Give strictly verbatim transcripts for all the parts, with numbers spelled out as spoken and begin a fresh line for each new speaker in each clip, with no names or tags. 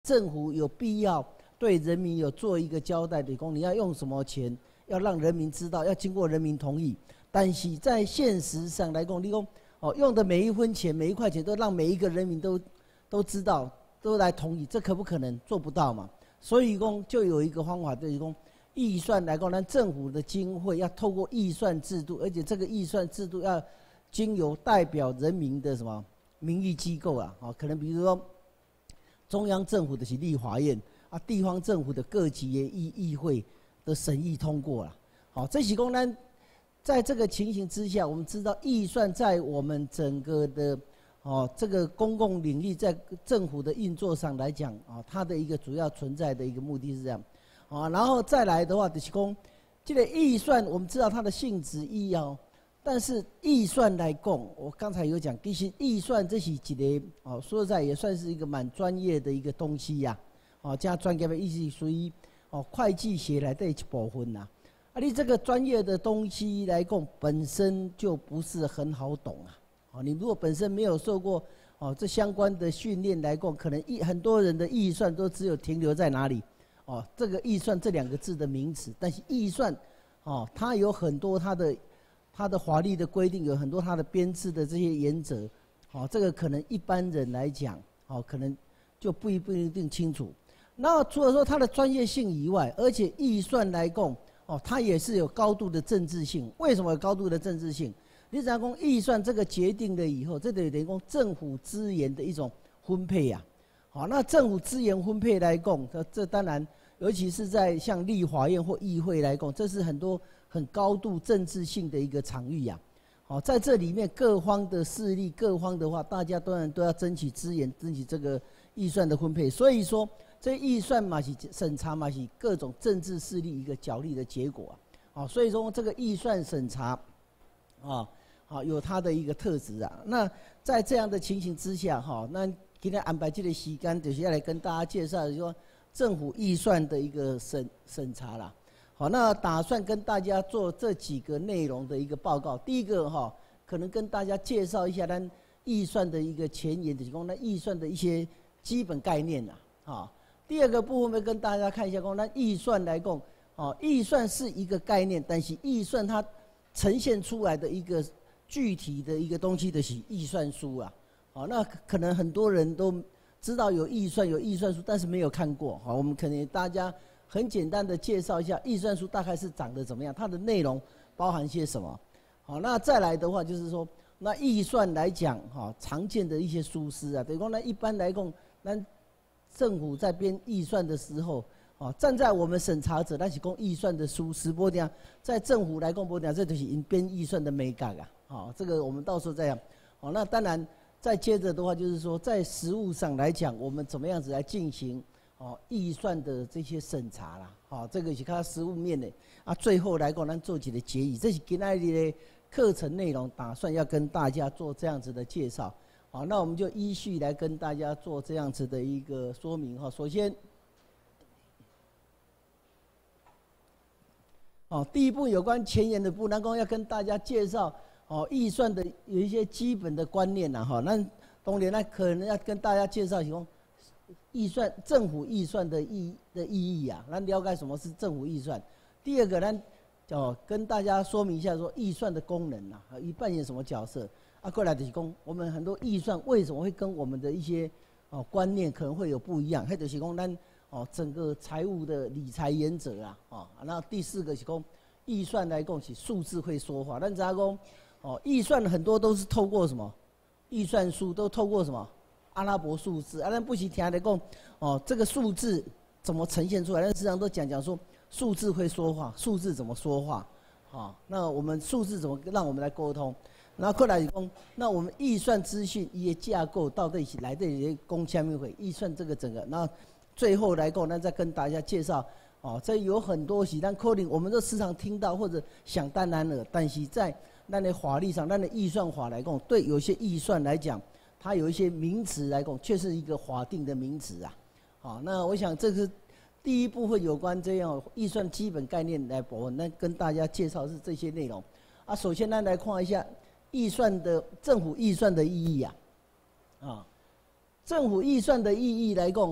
政府有必要对人民有做一个交代，比如说你要用什么钱，要让人民知道，要经过人民同意。但是在现实上来讲，你讲哦，用的每一分钱、每一块钱都让每一个人民都都知道，都来同意，这可不可能？做不到嘛。所以讲就有一个方法，就是讲预算来讲，咱政府的经费要透过预算制度，而且这个预算制度要经由代表人民的什么民意机构啊，哦，可能比如说。中央政府的是立法院啊，地方政府的各级的议议会的审议通过了。好，这是公单，在这个情形之下，我们知道预算在我们整个的哦这个公共领域，在政府的运作上来讲啊，它的一个主要存在的一个目的是这样。啊，然后再来的话，就是讲这个预算，我们知道它的性质意要。但是预算来讲，我刚才有讲，其实预算这是一个哦，说实在也算是一个蛮专业的一个东西呀、啊，哦，加专业的意思属于哦会计学来的一部分呐、啊。啊，你这个专业的东西来讲，本身就不是很好懂啊。哦，你如果本身没有受过哦这相关的训练来讲，可能一很多人的预算都只有停留在哪里？哦，这个预算这两个字的名词，但是预算哦，它有很多它的。它的法律的规定有很多，它的编制的这些原则，哦，这个可能一般人来讲，哦，可能就不一不一定清楚。那除了说它的专业性以外，而且预算来讲，哦，它也是有高度的政治性。为什么有高度的政治性？你只要讲预算这个决定了以后，这等于讲政府资源的一种分配呀、啊。好，那政府资源分配来讲，这这当然，尤其是在像立法院或议会来讲，这是很多。很高度政治性的一个场域呀、啊，好，在这里面各方的势力，各方的话，大家当然都要争取资源，争取这个预算的分配。所以说，这预算嘛是审查嘛是各种政治势力一个角力的结果啊，好，所以说这个预算审查，啊，好有它的一个特质啊。那在这样的情形之下，哈，那今天安排这个时间，就是要来跟大家介绍说政府预算的一个审审查啦。好，那打算跟大家做这几个内容的一个报告。第一个哈，可能跟大家介绍一下咱预算的一个前沿，就是讲咱预算的一些基本概念呐。啊，第二个部分会跟大家看一下，讲咱预算来讲，哦，预算是一个概念，但是预算它呈现出来的一个具体的一个东西的是预算书啊。好，那可能很多人都知道有预算有预算书，但是没有看过。好，我们可能大家。很简单的介绍一下预算书大概是长得怎么样，它的内容包含些什么。好，那再来的话就是说，那预算来讲，哈，常见的一些疏失啊，等于说呢，一般来讲，那政府在编预算的时候，啊，站在我们审查者，那是讲预算的疏失，不讲在政府来讲，不讲这就是编预算的美感啊。好，这个我们到时候再讲。好，那当然再接着的话就是说，在实务上来讲，我们怎么样子来进行。哦，预算的这些审查啦，好、哦，这个是看实务面的啊。最后来讲，咱做几个结语，这是今天的课程内容，打算要跟大家做这样子的介绍。好，那我们就依序来跟大家做这样子的一个说明哈。首先，哦，第一步有关前言的部，南宫要跟大家介绍哦，预算的有一些基本的观念呐哈。那当然呢，可能要跟大家介绍一下。预算政府预算的意的意义啊，咱了解什么是政府预算。第二个，咱哦跟大家说明一下说预算的功能啊，以扮演什么角色啊？过来就是讲，我们很多预算为什么会跟我们的一些哦观念可能会有不一样？还就是讲咱哦整个财务的理财原则啊，哦，然后第四个是讲预算来讲是数字会说话。咱知道讲哦预算很多都是透过什么预算书都透过什么？阿拉伯数字，啊，咱不是听的讲，哦，这个数字怎么呈现出来？但时常都讲讲说，数字会说话，数字怎么说话？好，那我们数字怎么让我们来沟通？然后过来讲，那我们预算资讯一些架构到底是来这里公下面会预算这个整个，那最后来讲，那再跟大家介绍，哦，这有很多是咱可能我们都时常听到或者想当然了，但是在咱的法律上，咱的预算法来讲，对有些预算来讲。它有一些名词来讲，却是一个法定的名词啊。好，那我想这是第一部分有关这样预算基本概念来部分，那跟大家介绍是这些内容。啊，首先呢来看一下预算的政府预算的意义啊。啊，政府预算的意义来讲哈，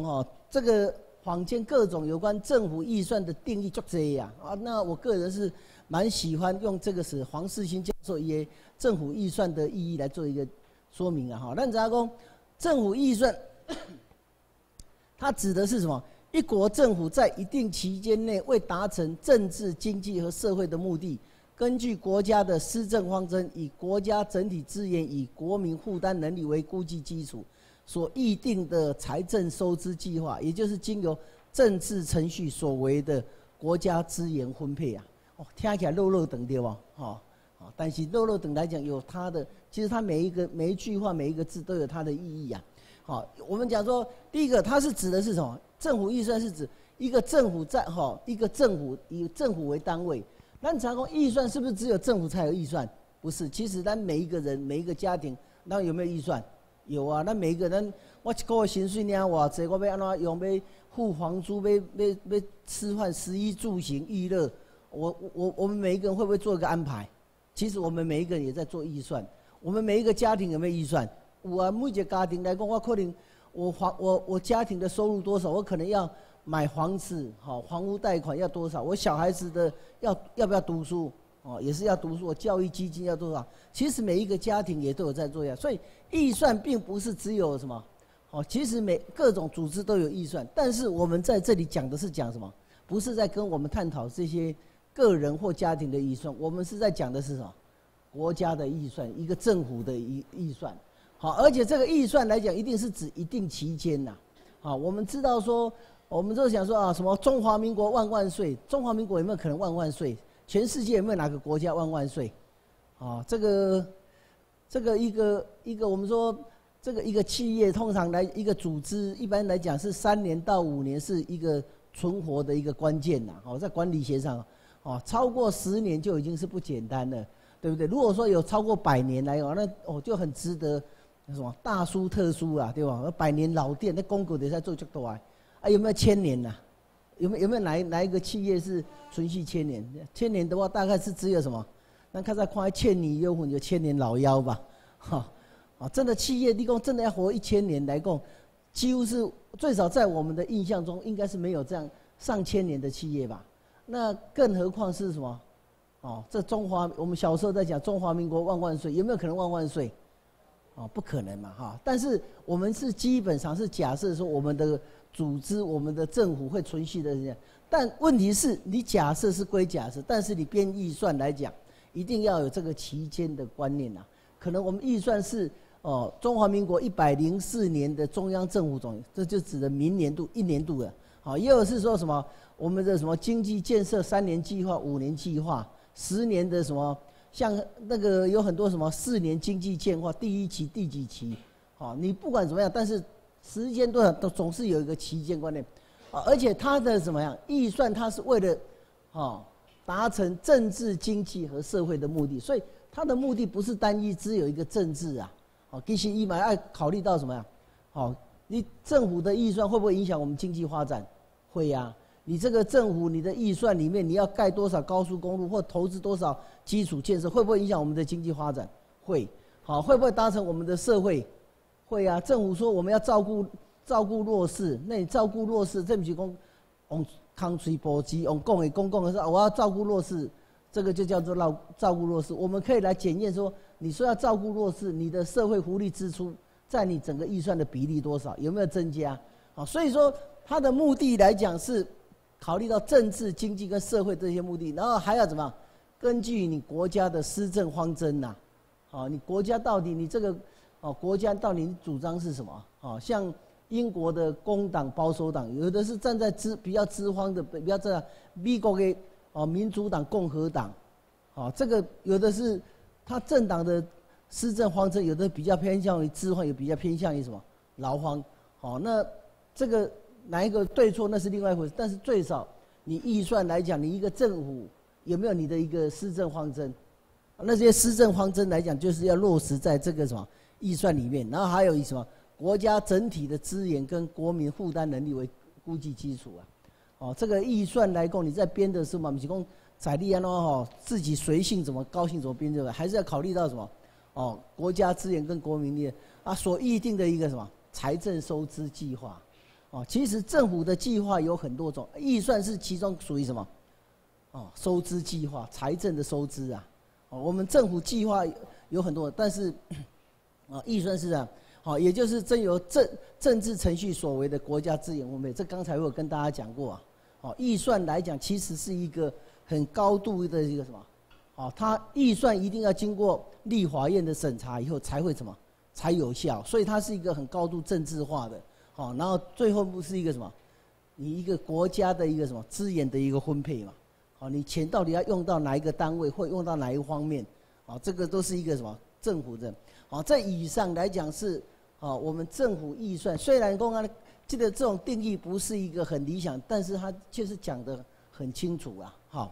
这个坊间各种有关政府预算的定义就这样啊。那我个人是蛮喜欢用这个是黄世兴教授也政府预算的意义来做一个说明啊。哈，那咱讲政府预算，它指的是什么？一国政府在一定期间内为达成政治、经济和社会的目的，根据国家的施政方针，以国家整体资源以国民负担能力为估计基础，所议定的财政收支计划，也就是经由政治程序所为的国家资源分配啊。哦，听起来肉肉等对吧？哦，哦，但是肉肉等来讲有它的，其实它每一个每一句话每一个字都有它的意义啊。好，我们讲说，第一个它是指的是什么？政府预算是指一个政府在哈一个政府以政府为单位。那常讲预算是不是只有政府才有预算？不是，其实咱每一个人每一个家庭，那有没有预算？有啊。那每一个人，我一个月薪水领偌济，我要安怎用？要付房租，要要要吃饭、食衣住行、娱乐。我我我们每一个人会不会做一个安排？其实我们每一个人也在做预算。我们每一个家庭有没有预算？有啊。每一个家庭来讲，我可能。我房我我家庭的收入多少？我可能要买房子，好，房屋贷款要多少？我小孩子的要要不要读书？哦，也是要读书。我教育基金要多少？其实每一个家庭也都有在做呀。所以预算并不是只有什么，哦，其实每各种组织都有预算。但是我们在这里讲的是讲什么？不是在跟我们探讨这些个人或家庭的预算，我们是在讲的是什么？国家的预算，一个政府的预预算。好，而且这个预算来讲，一定是指一定期间呐。好，我们知道说，我们就想说啊，什么中华民国万万岁？中华民国有没有可能万万岁？全世界有没有哪个国家万万岁？啊，这个，这个一个一个，我们说这个一个企业通常来一个组织，一般来讲是三年到五年是一个存活的一个关键呐。哦，在管理学上，哦，超过十年就已经是不简单了，对不对？如果说有超过百年来哦，那哦就很值得。什么大书特书啊，对吧？百年老店，那公股得在做这多啊，啊有没有千年呐、啊？有没有有没有哪一哪一个企业是存续千年？千年的话，大概是只有什么？那看在看千年幽魂有千年老妖吧，哈啊，真的企业，你讲真的要活一千年来讲，几乎是最少在我们的印象中，应该是没有这样上千年的企业吧？那更何况是什么？哦，这中华，我们小时候在讲中华民国万万岁，有没有可能万万岁？哦，不可能嘛，哈！但是我们是基本上是假设说我们的组织、我们的政府会存续的这样，但问题是你假设是归假设，但是你编预算来讲，一定要有这个期间的观念呐。可能我们预算是哦，中华民国一百零四年的中央政府总，这就指的明年度一年度了。好，也有是说什么我们的什么经济建设三年计划、五年计划、十年的什么。像那个有很多什么四年经济建划第一期第几期，好，你不管怎么样，但是时间多少都总是有一个期间观念，啊，而且它的怎么样预算，它是为了，啊，达成政治经济和社会的目的，所以它的目的不是单一只有一个政治啊，好，其实一嘛要考虑到什么呀？好，你政府的预算会不会影响我们经济发展？会呀、啊。你这个政府，你的预算里面，你要盖多少高速公路或投资多少基础建设，会不会影响我们的经济发展？会，好，会不会达成我们的社会？会啊。政府说我们要照顾照顾弱势，那你照顾弱势，这不是讲用康吹波及用供给公共的时候，我要照顾弱势，这个就叫做照照顾弱势。我们可以来检验说，你说要照顾弱势，你的社会福利支出在你整个预算的比例多少，有没有增加？好，所以说它的目的来讲是。考虑到政治、经济跟社会这些目的，然后还要怎么？根据你国家的施政方针呐，好，你国家到底你这个，哦，国家到底主张是什么？好，像英国的工党、保守党，有的是站在资比较资方的，比较在美国的哦民主党、共和党，好，这个有的是他政党的施政方针，有的比较偏向于资方，也比较偏向于什么劳方，好，那这个。哪一个对错那是另外一回事，但是最少你预算来讲，你一个政府有没有你的一个施政方针？那些施政方针来讲，就是要落实在这个什么预算里面，然后还有以什么国家整体的资源跟国民负担能力为估计基础啊。哦，这个预算来讲，你在编的时候嘛，不是讲财力安哦，自己随性怎么高兴怎么编，对吧？还是要考虑到什么？哦，国家资源跟国民力啊所预定的一个什么财政收支计划。 哦，其实政府的计划有很多种，预算是其中属于什么？哦，收支计划，财政的收支啊。哦，我们政府计划有很多，但是啊，预算是这样。好，也就是正由政政治程序所为的国家资源分配，这刚才我有跟大家讲过啊。好，预算来讲，其实是一个很高度的一个什么？好，它预算一定要经过立法院的审查以后才会什么？才有效，所以它是一个很高度政治化的。好，然后最后不是一个什么？你一个国家的一个什么资源的一个分配嘛？好，你钱到底要用到哪一个单位，或用到哪一个方面？好，这个都是一个什么政府的。好，在以上来讲是，啊，我们政府预算虽然公安这个这种定义不是一个很理想，但是它确实讲得很清楚啊。好，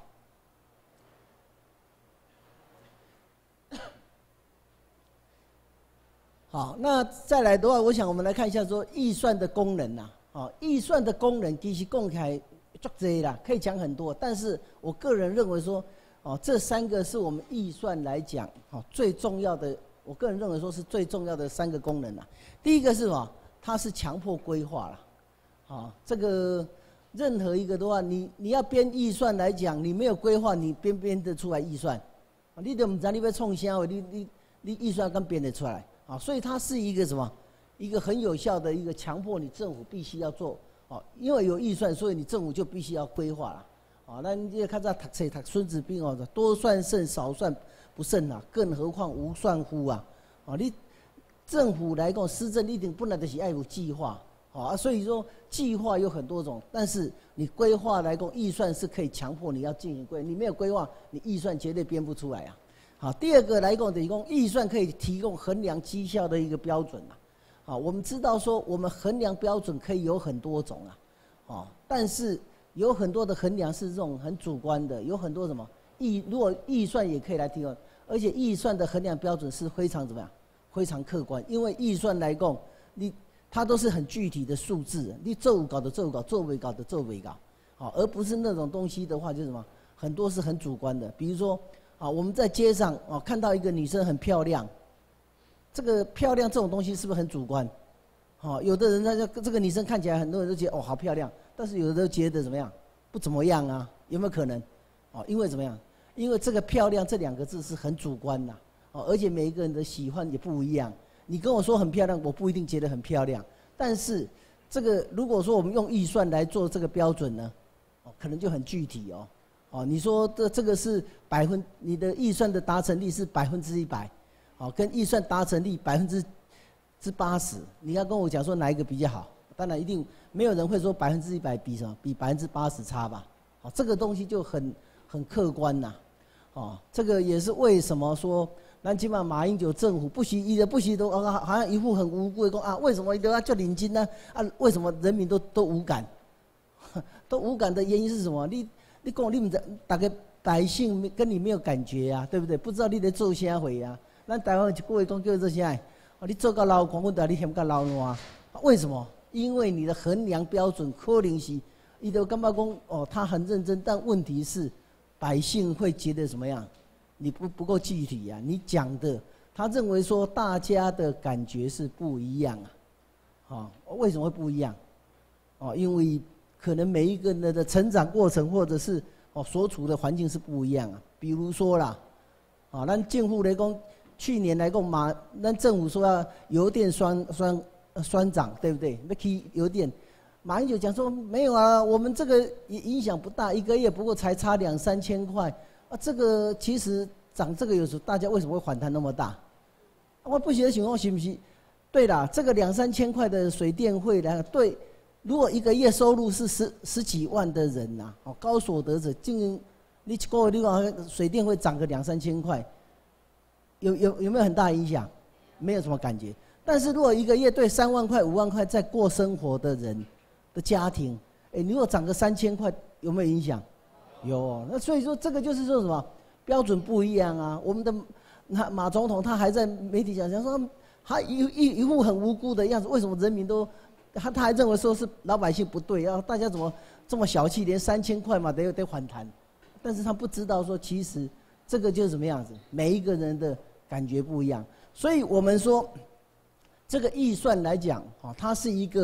好，那再来的话，我想我们来看一下说预算的功能呐。啊，预算的功能其实公开足多啦，可以讲很多，但是我个人认为说，哦，这三个是我们预算来讲，哦，最重要的。我个人认为说是最重要的三个功能啊。第一个是什么？它是强迫规划了，啊，这个任何一个的话，你你要编预算来讲，你没有规划，你编编得出来预算？啊，你都不知道你要创啥，你你你预算刚编得出来啊？所以它是一个什么？一个很有效的一个强迫你政府必须要做，啊，因为有预算，所以你政府就必须要规划了，啊，那你看这读册读孙子兵哦，多算胜，少算不胜啊，更何况无算乎啊！啊，你政府来讲，施政一定本来就是要有计划，啊，所以说计划有很多种，但是你规划来讲，预算是可以强迫你要进行规，你没有规划，你预算绝对编不出来啊。好，第二个来讲，等于讲预算可以提供衡量绩效的一个标准啊。好，我们知道说我们衡量标准可以有很多种啊，啊，但是有很多的衡量是这种很主观的，有很多什么预如果预算也可以来提供。而且预算的衡量标准是非常怎么样？非常客观，因为预算来讲，你它都是很具体的数字，你做搞的做搞，做未搞的做未搞，好，而不是那种东西的话，就是什么，很多是很主观的。比如说，啊，我们在街上啊看到一个女生很漂亮，这个漂亮这种东西是不是很主观？好，有的人他就这个女生看起来，很多人都觉得哦好漂亮，但是有的都觉得怎么样？不怎么样啊？有没有可能？哦，因为怎么样？因为这个漂亮这两个字是很主观呐，哦，而且每一个人的喜欢也不一样。你跟我说很漂亮，我不一定觉得很漂亮。但是这个如果说我们用预算来做这个标准呢，哦，可能就很具体哦。哦，你说这这个是百分，你的预算的达成率是百分之一百，哦，跟预算达成率百分之之八十，你要跟我讲说哪一个比较好？当然一定没有人会说百分之一百比什么比百分之八十差吧？哦，这个东西就很很客观呐。哦，这个也是为什么说，那起码马英九政府不许一的不许都好像一副很无辜的说啊，为什么一定要叫领金呢？啊，为什么人民都都无感？都无感的原因是什么？你你讲你们大概百姓跟你没有感觉啊，对不对？不知道你在做啥回啊？咱台湾一句话讲叫做啥？哦，你做到老公，我带你嫌到老烂。为什么？因为你的衡量标准可能是，伊就感觉讲哦，他很认真，但问题是。百姓会觉得怎么样？你不不够具体呀、啊！你讲的，他认为说大家的感觉是不一样啊，啊，为什么会不一样？哦，因为可能每一个人的成长过程或者是哦所处的环境是不一样啊。比如说啦，啊，咱政府来讲，去年来讲马，咱政府说要油电双双双涨，对不对？要去油电。马英九讲说没有啊，我们这个影响不大，一个月不过才差两三千块啊。这个其实涨这个有时候大家为什么会反弹那么大？我不晓得情况是不是？对啦，这个两三千块的水电费呢，对，如果一个月收入是十十几万的人呐、啊，哦，高所得者，竟然你一个月你讲水电费涨个两三千块，有有有没有很大影响？没有什么感觉。但是如果一个月对三万块、五万块在过生活的人，的家庭，哎，你如果涨个三千块，有没有影响？有、哦。那所以说，这个就是说什么标准不一样啊。我们的马马总统他还在媒体讲讲说，他一一一副很无辜的样子，为什么人民都他他还认为说是老百姓不对，然后大家怎么这么小气，连三千块嘛得得反弹？但是他不知道说，其实这个就是什么样子，每一个人的感觉不一样。所以我们说，这个预算来讲，啊，它是一个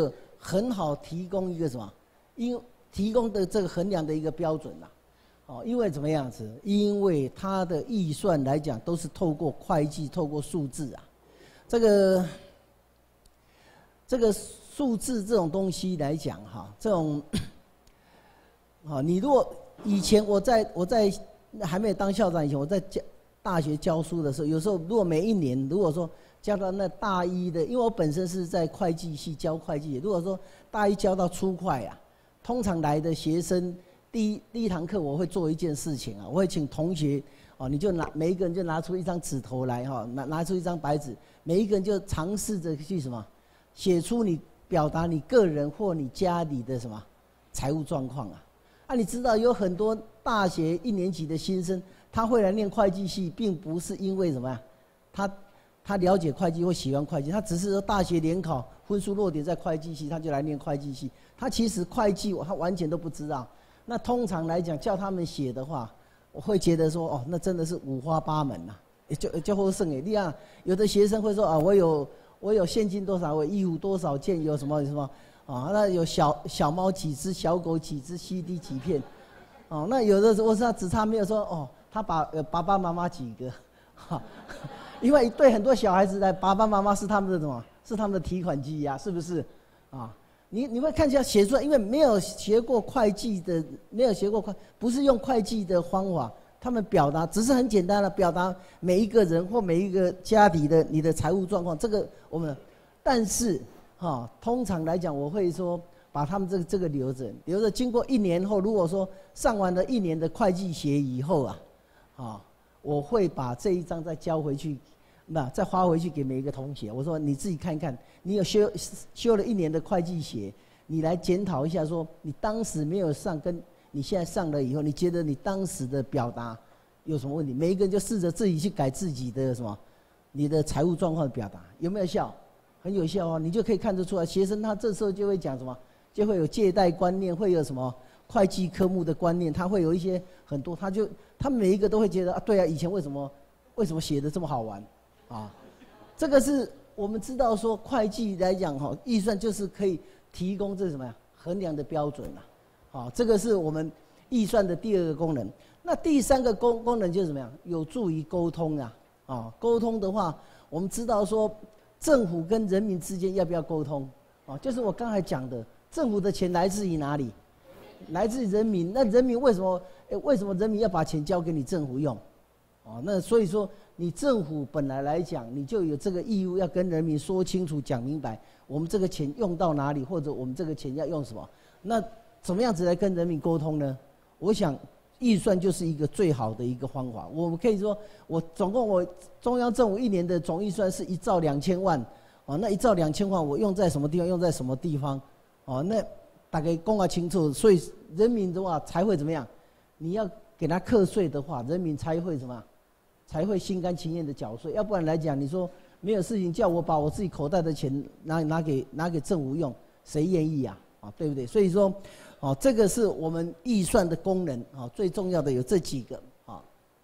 很好提供一个什么，因提供的这个衡量的一个标准啦。哦，因为怎么样子？因为它的预算来讲，都是透过会计、透过数字啊。这个这个数字这种东西来讲，哈，这种，啊，你如果以前我在我在还没有当校长以前，我在教大学教书的时候，有时候如果每一年如果说教到那大一的，因为我本身是在会计系教会计，如果说大一教到初会啊，通常来的学生。第一第一堂课我会做一件事情啊，我会请同学哦，你就拿每一个人就拿出一张纸头来哈，拿拿出一张白纸，每一个人就尝试着去什么，写出你表达你个人或你家里的什么财务状况啊。啊，你知道有很多大学一年级的新生，他会来念会计系，并不是因为什么呀，他他了解会计或喜欢会计，他只是说大学联考分数落点在会计系，他就来念会计系，他其实会计他完全都不知道。那通常来讲，叫他们写的话，我会觉得说，哦，那真的是五花八门呐、啊，就就好胜诶。你看，有的学生会说啊，我有我有现金多少，我衣服多少件，有什么什么啊？那有小小猫几只，小狗几只 ，C D 几片，哦，那有的时候他只差没有说哦，他把呃爸爸妈妈几个，哈，因为对很多小孩子来，爸爸妈妈是他们的什么？是他们的提款机呀、啊，是不是？啊。你你会看起来写出来，因为没有学过会计的，没有学过会，不是用会计的方法，他们表达只是很简单的表达每一个人或每一个家庭的你的财务状况。这个我们，但是哈、哦，通常来讲，我会说把他们这个这个留着，留着。经过一年后，如果说上完了一年的会计学以后啊，啊、哦，我会把这一张再交回去。那再发回去给每一个同学，我说你自己看看，你有修修了一年的会计学，你来检讨一下，说你当时没有上，跟你现在上了以后，你觉得你当时的表达有什么问题？每一个人就试着自己去改自己的什么，你的财务状况的表达有没有效？很有效啊，你就可以看得出来，学生他这时候就会讲什么，就会有借贷观念，会有什么会计科目的观念，他会有一些很多，他就他每一个都会觉得啊，对啊，以前为什么为什么写的这么好玩？啊，这个是我们知道说会计来讲哈，预算就是可以提供这什么呀衡量的标准啊，啊，这个是我们预算的第二个功能。那第三个功功能就是怎么样？有助于沟通啊，啊，沟通的话，我们知道说政府跟人民之间要不要沟通？啊，就是我刚才讲的，政府的钱来自于哪里？来自于人民。那人民为什么？诶，为什么人民要把钱交给你政府用？啊，那所以说。你政府本来来讲，你就有这个义务要跟人民说清楚、讲明白，我们这个钱用到哪里，或者我们这个钱要用什么。那怎么样子来跟人民沟通呢？我想预算就是一个最好的一个方法。我们可以说，我总共我中央政府一年的总预算是一兆两千万，哦，那一兆两千万我用在什么地方？用在什么地方？哦，那大概公告清楚，所以人民的话才会怎么样？你要给他课税的话，人民才会什么？才会心甘情愿的缴税，要不然来讲，你说没有事情叫我把我自己口袋的钱拿拿给拿给政府用，谁愿意呀？啊，对不对？所以说，哦，这个是我们预算的功能啊，最重要的有这几个啊。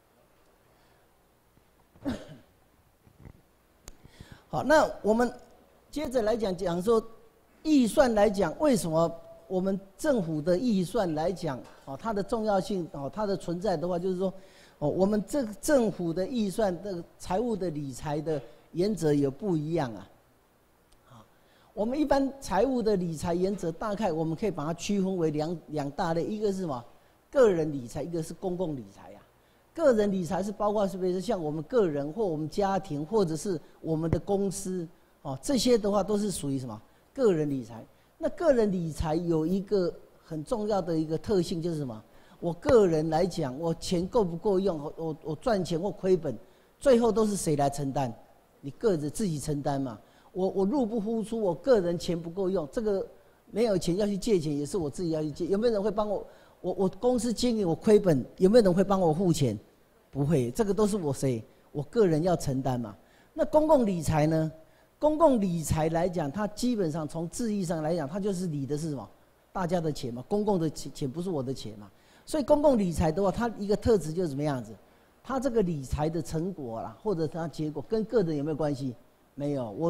好，那我们接着来讲讲说，预算来讲，为什么我们政府的预算来讲，哦，它的重要性哦，它的存在的话，就是说。哦，我们这个政府的预算的财务的理财的原则也不一样啊。啊，我们一般财务的理财原则，大概我们可以把它区分为两两大类，一个是什么？个人理财，一个是公共理财啊。个人理财是包括是不是像我们个人或我们家庭，或者是我们的公司，哦，这些的话都是属于什么？个人理财。那个人理财有一个很重要的一个特性就是什么？我个人来讲，我钱够不够用？我我我赚钱或亏本，最后都是谁来承担？你个人自己承担嘛。我我入不敷出，我个人钱不够用，这个没有钱要去借钱，也是我自己要去借。有没有人会帮我？我我公司经营我亏本，有没有人会帮我付钱？不会，这个都是我谁？我个人要承担嘛。那公共理财呢？公共理财来讲，它基本上从字义上来讲，它就是理的是什么？大家的钱嘛，公共的钱钱不是我的钱嘛。所以公共理财的话，它一个特质就是什么样子？它这个理财的成果啦，或者它结果跟个人有没有关系？没有。我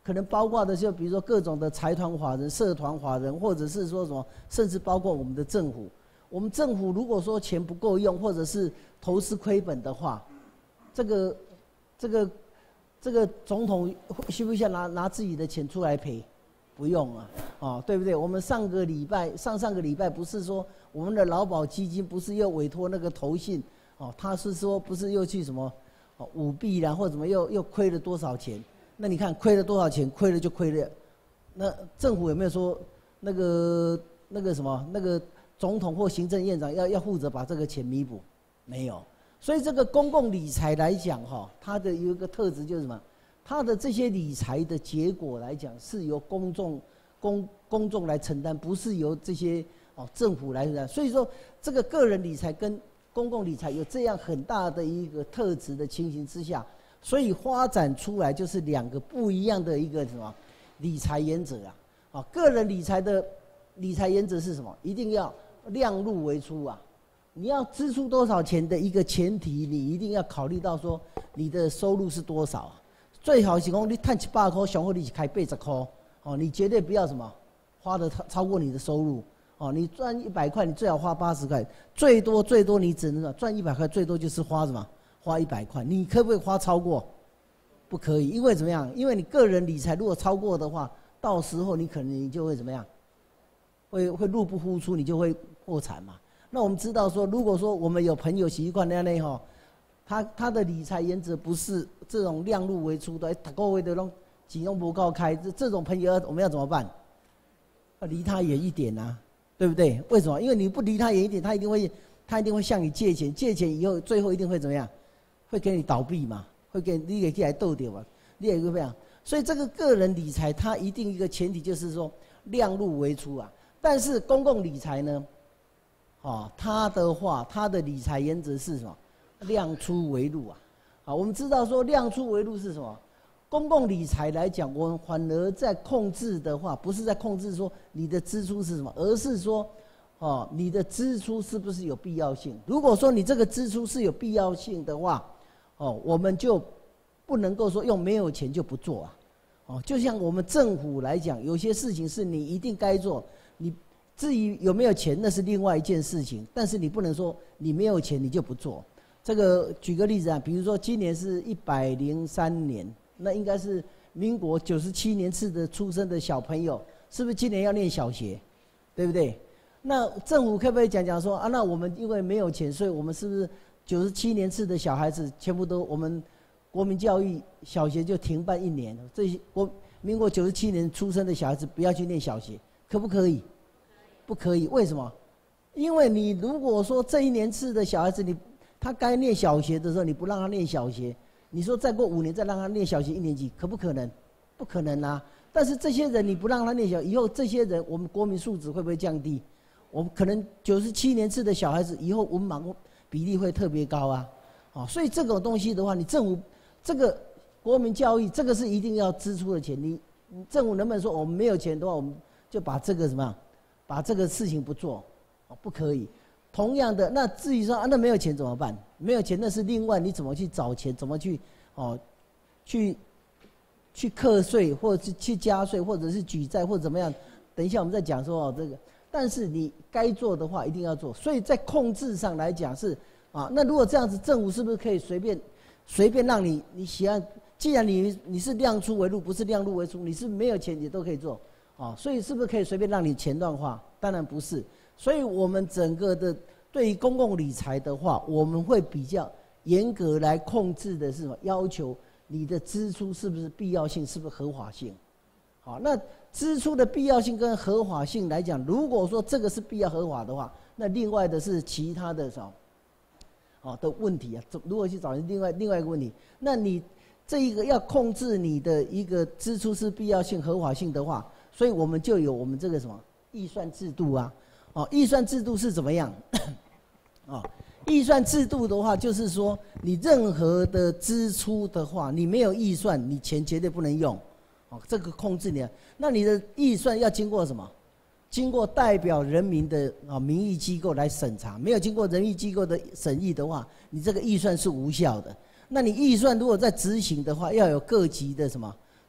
可能包括的就比如说各种的财团法人、社团法人，或者是说什么，甚至包括我们的政府。我们政府如果说钱不够用，或者是投资亏本的话，这个这个这个总统需不需要拿拿自己的钱出来赔？不用啊，哦，对不对？我们上个礼拜、上上个礼拜不是说我们的劳保基金不是又委托那个投信，哦，他是说不是又去什么，哦，舞弊啦，或者怎么又又亏了多少钱？那你看亏了多少钱？亏了就亏了，那政府有没有说那个那个什么那个总统或行政院长要要负责把这个钱弥补？没有。所以这个公共理财来讲，哈，它的有一个特质就是什么？它的这些理财的结果来讲，是由公众公公众来承担，不是由这些哦政府来承担。所以说，这个个人理财跟公共理财有这样很大的一个特质的情形之下，所以发展出来就是两个不一样的一个什么理财原则啊。啊，个人理财的理财原则是什么？一定要量入为出啊。你要支出多少钱的一个前提，你一定要考虑到说你的收入是多少啊。最好是讲你赚一百块，上好你是开八十块，哦，你绝对不要什么花的超过你的收入，哦，你赚一百块，你最好花八十块，最多最多你只能赚一百块，最多就是花什么花一百块，你可不可以花超过？不可以，因为怎么样？因为你个人理财如果超过的话，到时候你可能你就会怎么样？会会入不敷出，你就会破产嘛。那我们知道说，如果说我们有朋友习惯那样呢，哈。他他的理财原则不是这种量入为出的，哎，各位的拢钱拢不够开，这这种朋友我们要怎么办？要离他远一点啊，对不对？为什么？因为你不离他远一点，他一定会他一定会向你借钱，借钱以后最后一定会怎么样？会给你倒闭嘛？会给你给起来斗掉嘛？你也会这样。所以这个个人理财，它一定一个前提就是说量入为出啊。但是公共理财呢，哦，它的话，它的理财原则是什么？量出为入啊，好，我们知道说量出为入是什么？公共理财来讲，我们反而在控制的话，不是在控制说你的支出是什么，而是说，哦，你的支出是不是有必要性？如果说你这个支出是有必要性的话，哦，我们就不能够说用没有钱就不做啊，哦，就像我们政府来讲，有些事情是你一定该做，你至于有没有钱那是另外一件事情，但是你不能说你没有钱你就不做。这个举个例子啊，比如说今年是一百零三年，那应该是民国九十七年次的出生的小朋友，是不是今年要念小学，对不对？那政府可不可以讲讲说啊？那我们因为没有钱，所以我们是不是九十七年次的小孩子全部都我们国民教育小学就停办一年？这些国民国九十七年出生的小孩子不要去念小学，可不可以？不可以，为什么？因为你如果说这一年次的小孩子你他该念小学的时候，你不让他念小学，你说再过五年再让他念小学一年级，可不可能？不可能啊！但是这些人你不让他念小，以后这些人我们国民素质会不会降低？我们可能九十七年次的小孩子以后文盲比例会特别高啊！哦，所以这种东西的话，你政府这个国民教育这个是一定要支出的钱，你政府能不能说我们没有钱的话，我们就把这个什么，把这个事情不做？哦，不可以。同样的，那至于说啊，那没有钱怎么办？没有钱那是另外，你怎么去找钱？怎么去哦，去去课税，或者是去加税，或者是举债，或者怎么样？等一下我们再讲说哦这个。但是你该做的话一定要做，所以在控制上来讲是啊，那如果这样子，政府是不是可以随便随便让你你喜欢？既然你你是量出为入，不是量入为出，你是没有钱也都可以做啊，所以是不是可以随便让你钱乱花？当然不是。所以我们整个的对于公共理财的话，我们会比较严格来控制的是什么？要求你的支出是不是必要性，是不是合法性？好，那支出的必要性跟合法性来讲，如果说这个是必要合法的话，那另外的是其他的什么？哦的问题啊，如果去找另外另外一个问题，那你这一个要控制你的一个支出是必要性、合法性的话，所以我们就有我们这个什么预算制度啊。哦，预算制度是怎么样？哦，预算制度的话，就是说你任何的支出的话，你没有预算，你钱绝对不能用。哦，这个控制你，那你的预算要经过什么？经过代表人民的啊民意机构来审查，没有经过人民机构的审议的话，你这个预算是无效的。那你预算如果在执行的话，要有各级的什么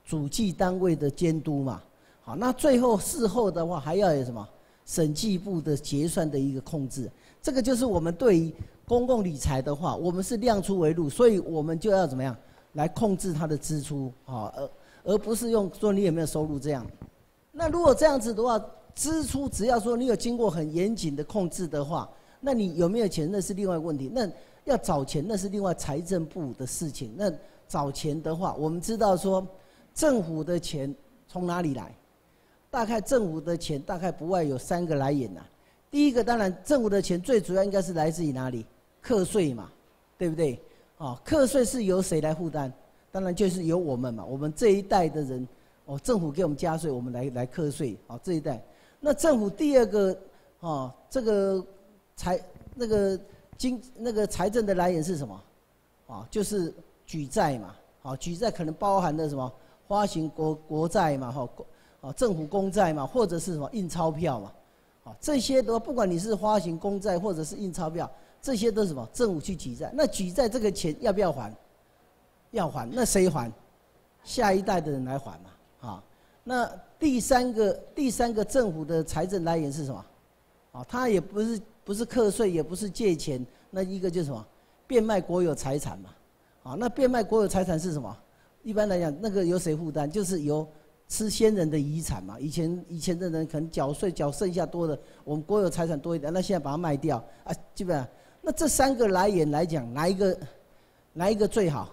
主计单位的监督嘛。好，那最后事后的话还要有什么审计部的结算的一个控制。这个就是我们对于公共理财的话，我们是量出为入，所以我们就要怎么样来控制它的支出啊，而而不是用说你有没有收入这样。那如果这样子的话，支出只要说你有经过很严谨的控制的话，那你有没有钱那是另外一个问题。那要找钱那是另外财政部的事情。那找钱的话，我们知道说政府的钱从哪里来？大概政府的钱大概不外有三个来源呐、啊。第一个当然政府的钱最主要应该是来自于哪里？课税嘛，对不对？哦，课税是由谁来负担？当然就是由我们嘛，我们这一代的人，哦，政府给我们加税，我们来来课税，哦，这一代。那政府第二个，哦，这个财那个经那个财政的来源是什么？啊，就是举债嘛，啊，举债可能包含的什么发行国国债嘛，哈，啊，政府公债嘛，或者是什么印钞票嘛。啊，这些都不管你是发行公债或者是印钞票，这些都是什么？政府去举债，那举债这个钱要不要还？要还，那谁还？下一代的人来还嘛。啊，那第三个第三个政府的财政来源是什么？啊，它也不是不是课税，也不是借钱，那一个就是什么？变卖国有财产嘛。啊，那变卖国有财产是什么？一般来讲，那个由谁负担？就是由吃先人的遗产嘛，以前以前的人可能缴税缴剩下多的，我们国有财产多一点，那现在把它卖掉啊，基本上，那这三个来源来讲，哪一个哪一个最好？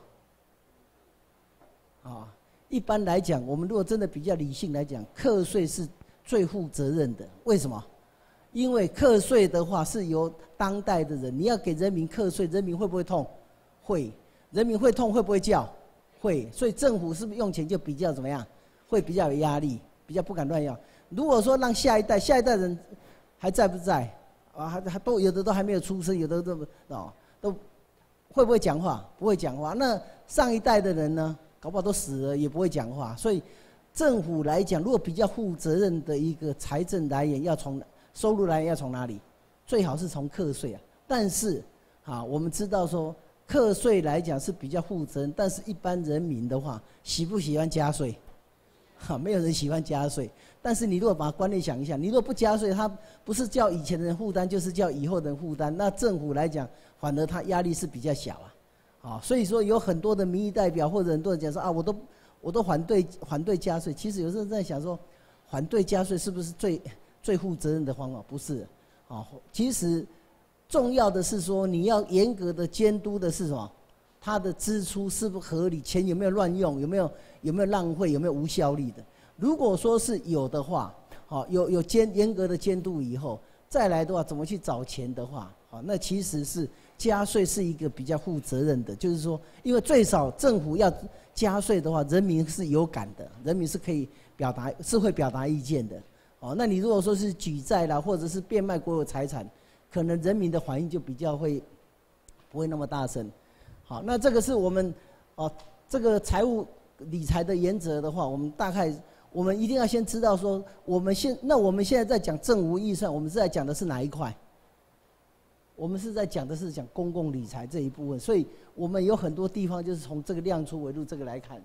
啊，一般来讲，我们如果真的比较理性来讲，课税是最负责任的。为什么？因为课税的话是由当代的人，你要给人民课税，人民会不会痛？会，人民会痛会不会叫？会，所以政府是不是用钱就比较怎么样？会比较有压力，比较不敢乱用。如果说让下一代，下一代人还在不在？啊，还还都有的都还没有出生，有的都哦都会不会讲话？不会讲话。那上一代的人呢，搞不好都死了，也不会讲话。所以政府来讲，如果比较负责任的一个财政来源，要从收入来源要从哪里？最好是从课税啊。但是啊，我们知道说课税来讲是比较负责任，但是一般人民的话，喜不喜欢加税？哈，没有人喜欢加税，但是你如果把观念想一下，你如果不加税，他不是叫以前的人负担，就是叫以后的人负担。那政府来讲，反而他压力是比较小啊，啊，所以说有很多的民意代表或者很多人讲说啊，我都我都反对反对加税。其实有时候在想说，反对加税是不是最最负责任的方法？不是，啊，其实重要的是说你要严格的监督的是什么？它的支出是不是合理？钱有没有乱用？有没有有没有浪费？有没有无效率的？如果说是有的话，好，有有监严格的监督以后，再来的话，怎么去找钱的话，好，那其实是加税是一个比较负责任的，就是说，因为最少政府要加税的话，人民是有感的，人民是可以表达，是会表达意见的。哦，那你如果说是举债啦，或者是变卖国有财产，可能人民的反应就比较会不会那么大声。好，那这个是我们哦，这个财务理财的原则的话，我们大概我们一定要先知道说，我们现那我们现在在讲政务预算，我们是在讲的是哪一块？我们是在讲的是讲公共理财这一部分，所以我们有很多地方就是从这个量出为入这个来看。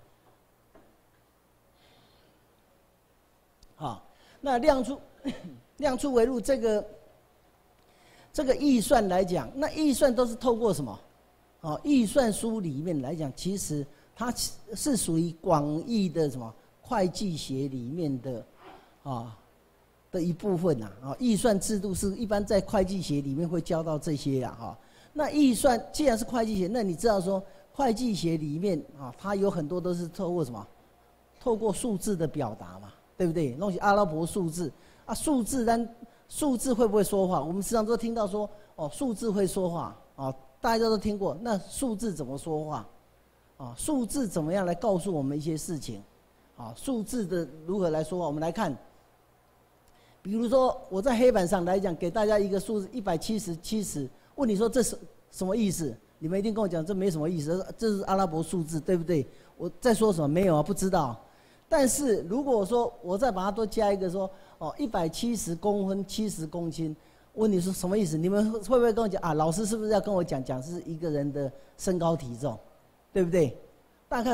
好，那量出量出为入这个这个预算来讲，那预算都是透过什么？哦，预算书里面来讲，其实它是属于广义的什么会计学里面的啊的一部分呐。啊，预算制度是一般在会计学里面会教到这些啦。哈，那预算既然是会计学，那你知道说会计学里面啊，它有很多都是透过什么？透过数字的表达嘛，对不对？弄些阿拉伯数字啊，数字但数字会不会说话？我们时常都听到说哦，数字会说话啊。大家都听过，那数字怎么说话？啊，数字怎么样来告诉我们一些事情？啊，数字的如何来说话？我们来看，比如说我在黑板上来讲，给大家一个数字一百七十七十，问你说这是什么意思？你们一定跟我讲这没什么意思，这是阿拉伯数字，对不对？我在说什么？没有啊，不知道。但是如果说我再把它多加一个说，哦，一百七十公分，七十公斤。问你说什么意思？你们会不会跟我讲啊？老师是不是要跟我讲讲是一个人的身高体重，对不对？大概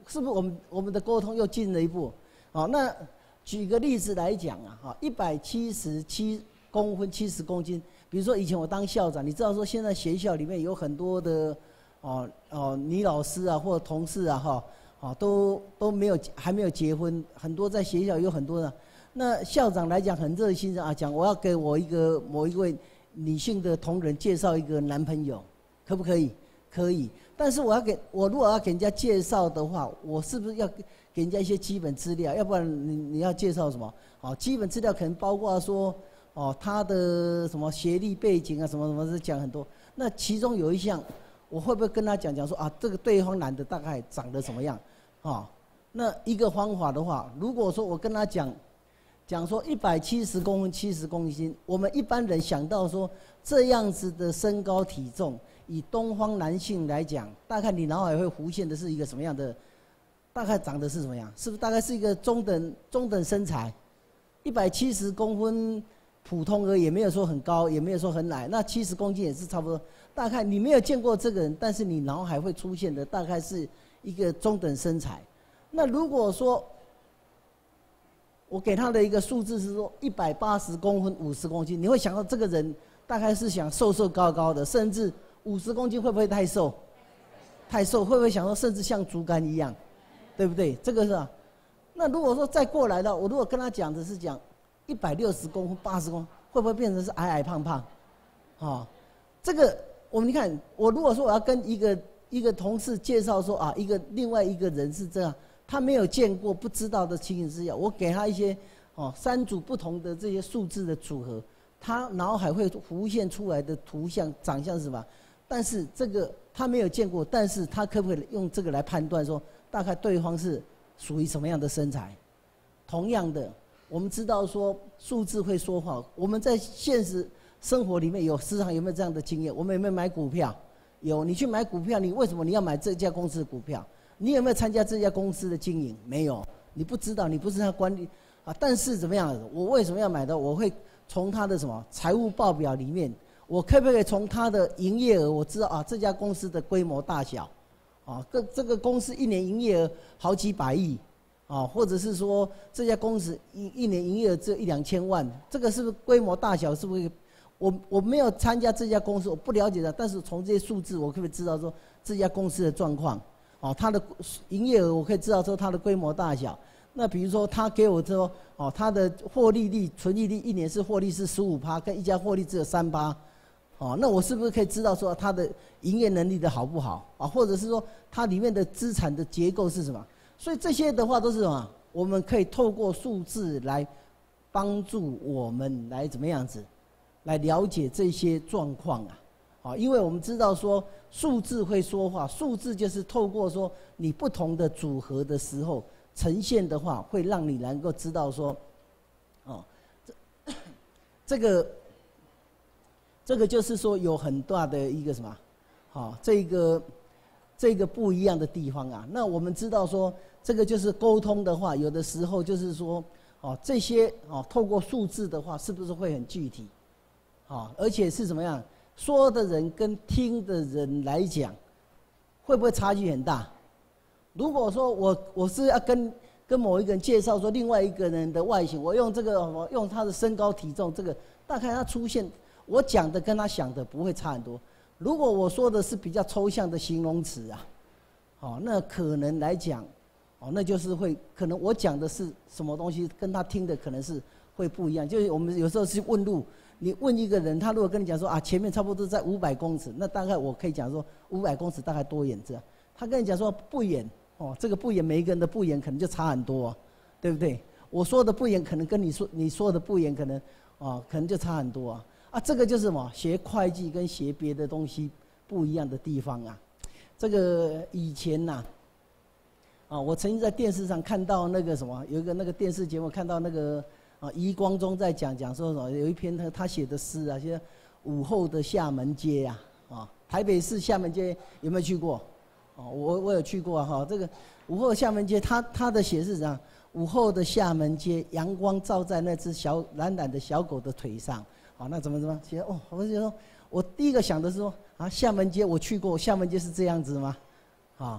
是不是我们我们的沟通又进了一步？哦，那举个例子来讲啊，哈，一百七十七公分，七十公斤。比如说以前我当校长，你知道说现在学校里面有很多的，哦哦，女老师啊或者同事啊，哈，啊都都没有还没有结婚，很多在学校有很多的。那校长来讲很热心啊，讲我要给我一个某一位女性的同仁介绍一个男朋友，可不可以？可以。但是我要给我如果要给人家介绍的话，我是不是要给人家一些基本资料？要不然你你要介绍什么？哦，基本资料可能包括说，哦，他的什么学历背景啊，什么什么是讲很多。那其中有一项，我会不会跟他讲讲说啊，这个对方男的大概长得什么样？哦，那一个方法的话，如果说我跟他讲。讲说一百七十公分，七十公斤，我们一般人想到说这样子的身高体重，以东方男性来讲，大概你脑海会浮现的是一个什么样的？大概长得是什么样？是不是大概是一个中等中等身材？一百七十公分，普通而也没有说很高，也没有说很矮，那七十公斤也是差不多。大概你没有见过这个人，但是你脑海会出现的大概是一个中等身材。那如果说我给他的一个数字是说一百八十公分，五十公斤，你会想到这个人大概是想瘦瘦高高的，甚至五十公斤会不会太瘦？太瘦会不会想说甚至像竹竿一样，对不对？这个是啊。那如果说再过来的，我如果跟他讲的是讲一百六十公分、八十公分，会不会变成是矮矮胖胖？啊，这个我们你看，我如果说我要跟一个一个同事介绍说啊，一个另外一个人是这样。他没有见过、不知道的情形之下，我给他一些哦三组不同的这些数字的组合，他脑海会浮现出来的图像、长相是什么？但是这个他没有见过，但是他可不可以用这个来判断说，大概对方是属于什么样的身材？同样的，我们知道说数字会说话，我们在现实生活里面有市场有没有这样的经验？我们有没有买股票？有，你去买股票，你为什么你要买这家公司的股票？你有没有参加这家公司的经营？没有，你不知道，你不是他管理啊。但是怎么样？我为什么要买的？我会从他的什么财务报表里面，我可不可以从他的营业额，我知道啊这家公司的规模大小，啊，这这个公司一年营业额好几百亿，啊，或者是说这家公司一一年营业额只有一两千万，这个是不是规模大小？是不是？我我没有参加这家公司，我不了解的，但是从这些数字，我可不可以知道说这家公司的状况？哦，它的营业额我可以知道说它的规模大小。那比如说他给我说，哦，它的获利率、纯利率一年是获利是十五趴，跟一家获利只有三趴，哦，那我是不是可以知道说它的营业能力的好不好啊？或者是说它里面的资产的结构是什么？所以这些的话都是什么？我们可以透过数字来帮助我们来怎么样子，来了解这些状况啊。啊，因为我们知道说数字会说话，数字就是透过说你不同的组合的时候呈现的话，会让你能够知道说，哦，这这个这个就是说有很大的一个什么，好，这个这个不一样的地方啊。那我们知道说这个就是沟通的话，有的时候就是说，哦，这些哦透过数字的话，是不是会很具体？啊，而且是怎么样？说的人跟听的人来讲，会不会差距很大？如果说我我是要跟跟某一个人介绍说另外一个人的外形，我用这个我用他的身高体重，这个大概他出现，我讲的跟他想的不会差很多。如果我说的是比较抽象的形容词啊，哦，那可能来讲，哦，那就是会可能我讲的是什么东西，跟他听的可能是会不一样。就是我们有时候是问路。你问一个人，他如果跟你讲说啊，前面差不多在五百公尺，那大概我可以讲说五百公尺大概多远这样。他跟你讲说不远，哦，这个不远，每一个人的不远可能就差很多，啊，对不对？我说的不远，可能跟你说你说的不远，可能哦，可能就差很多啊。啊，这个就是什么？学会计跟学别的东西不一样的地方啊。这个以前呐，啊，我曾经在电视上看到那个什么，有一个那个电视节目看到那个。啊，余光中在讲讲说什么？有一篇他他写的诗啊，就是午后的厦门街呀，啊，啊，台北市厦门街有没有去过？哦，我我有去过哈，啊。这个午后厦门街，他他的写是怎样？午后的厦门街，阳光照在那只小懒懒的小狗的腿上。啊，那怎么怎么？写哦，我就说，我第一个想的是说啊，厦门街我去过，厦门街是这样子吗？啊，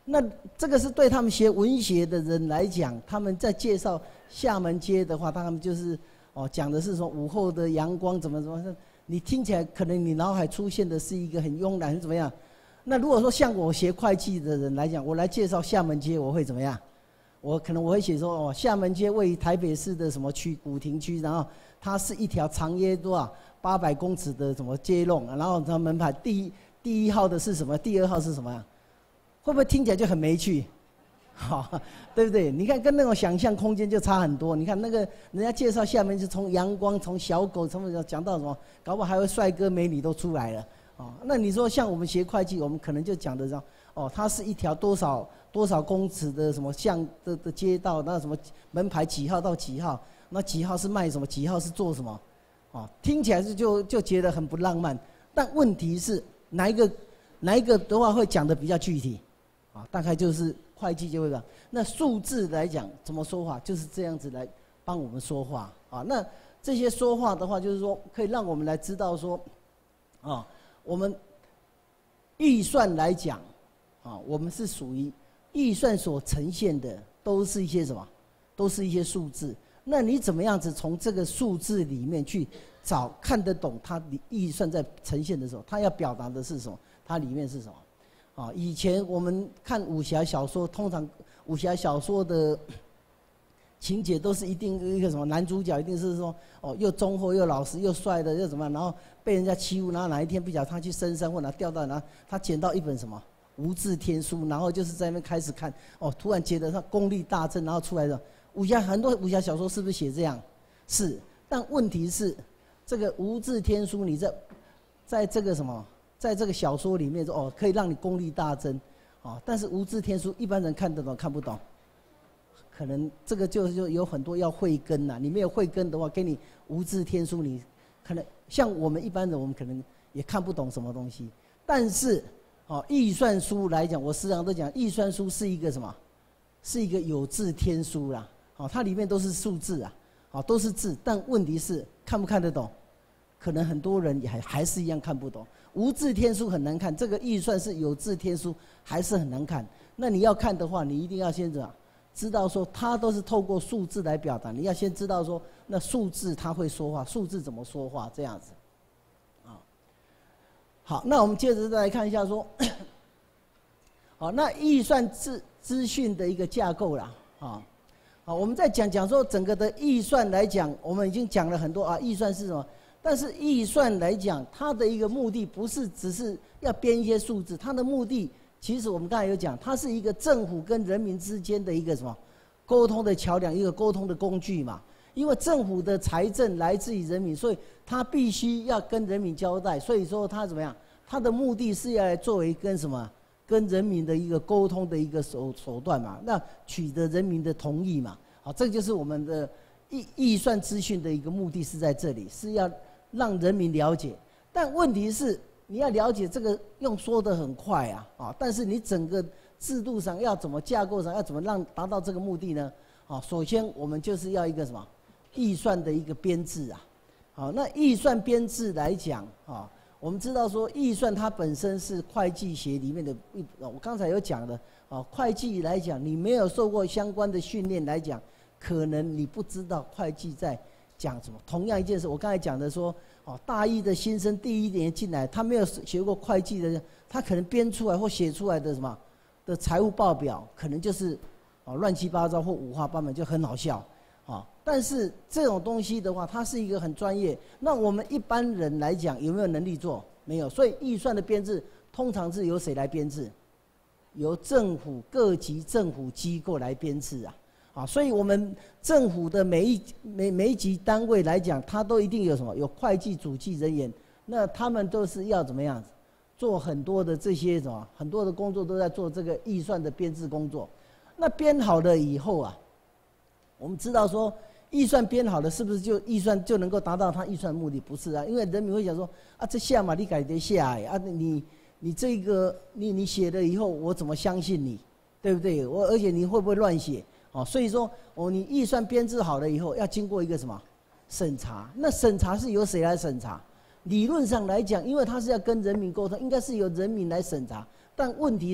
那这个是对他们学文学的人来讲，他们在介绍厦门街的话，他们就是哦讲的是说午后的阳光怎么怎么，你听起来可能你脑海出现的是一个很慵懒，怎么样？那如果说像我学会计的人来讲，我来介绍厦门街，我会怎么样？我可能我会写说哦，厦门街位于台北市的什么区？古亭区，然后它是一条长约多少八百公尺的什么街弄，然后它门牌第一第一号的是什么？第二号是什么呀？会不会听起来就很没趣？好，对不对？你看跟那种想象空间就差很多。你看那个人家介绍厦门是从阳光、从小狗，从讲到什么，搞不好还有帅哥美女都出来了。哦，那你说像我们学会计，我们可能就讲的说，哦，它是一条多少多少公尺的什么巷的的街道，那什么门牌几号到几号，那几号是卖什么，几号是做什么，哦，听起来是就就觉得很不浪漫。但问题是哪一个哪一个的话会讲的比较具体？啊，大概就是会计就会讲。那数字来讲怎么说话，就是这样子来帮我们说话啊。那这些说话的话，就是说可以让我们来知道说，啊，我们预算来讲，啊，我们是属于预算所呈现的都是一些什么，都是一些数字。那你怎么样子从这个数字里面去找看得懂它预算在呈现的时候，它要表达的是什么？它里面是什么？啊，以前我们看武侠小说，通常武侠小说的情节都是一定一个什么男主角一定是说哦又忠厚又老实又帅的又怎么样，然后被人家欺负，然后哪一天不晓得他去深山或哪掉到哪，他捡到一本什么无字天书，然后就是在那边开始看，哦，突然觉得他功力大增，然后出来的武侠很多武侠小说是不是写这样？是，但问题是这个无字天书你在在这个什么？在这个小说里面说哦，可以让你功力大增，啊，但是无字天书一般人看得懂看不懂，可能这个就就有很多要慧根呐。你没有慧根的话，给你无字天书，你可能像我们一般人，我们可能也看不懂什么东西。但是，哦，预算书来讲，我时常都讲，预算书是一个什么？是一个有字天书啦，哦，它里面都是数字啊，哦，都是字，但问题是看不看得懂？可能很多人也还还是一样看不懂。无字天书很难看，这个预算是有字天书还是很难看。那你要看的话，你一定要先怎么知道说它都是透过数字来表达。你要先知道说那数字它会说话，数字怎么说话这样子。啊，好，那我们接着再来看一下说，好，那预算资资讯的一个架构啦，啊，好，我们在讲讲说整个的预算来讲，我们已经讲了很多啊，预算是什么？但是预算来讲，它的一个目的不是只是要编一些数字，它的目的其实我们刚才有讲，它是一个政府跟人民之间的一个什么沟通的桥梁，一个沟通的工具嘛。因为政府的财政来自于人民，所以它必须要跟人民交代，所以说它怎么样？它的目的是要来作为跟什么跟人民的一个沟通的一个手手段嘛，那取得人民的同意嘛。好，这就是我们的预预算资讯的一个目的是在这里，是要让人民了解。但问题是你要了解这个用说的很快啊，啊，但是你整个制度上要怎么架构上要怎么让达到这个目的呢？啊，首先我们就是要一个什么预算的一个编制啊。好，那预算编制来讲啊，我们知道说预算它本身是会计学里面的一，我刚才有讲的啊，会计来讲你没有受过相关的训练来讲，可能你不知道会计在讲什么。同样一件事，我刚才讲的说，哦，大一的新生第一年进来，他没有学过会计的人，他可能编出来或写出来的什么的财务报表，可能就是哦乱七八糟或五花八门，就很好笑，啊。但是这种东西的话，它是一个很专业。那我们一般人来讲，有没有能力做？没有。所以预算的编制通常是由谁来编制？由政府各级政府机构来编制啊。啊，所以我们政府的每一每每一级单位来讲，它都一定有什么？有会计主计人员，那他们都是要怎么样子做很多的这些什么很多的工作，都在做这个预算的编制工作。那编好了以后啊，我们知道说预算编好了，是不是就预算就能够达到他预算目的？不是啊，因为人民会想说啊，这下嘛你改得下哎啊，你你这个你你写了以后，我怎么相信你？对不对？我而且你会不会乱写？哦，所以说，哦，你预算编制好了以后，要经过一个什么审查？那审查是由谁来审查？理论上来讲，因为他是要跟人民沟通，应该是由人民来审查。但问题是，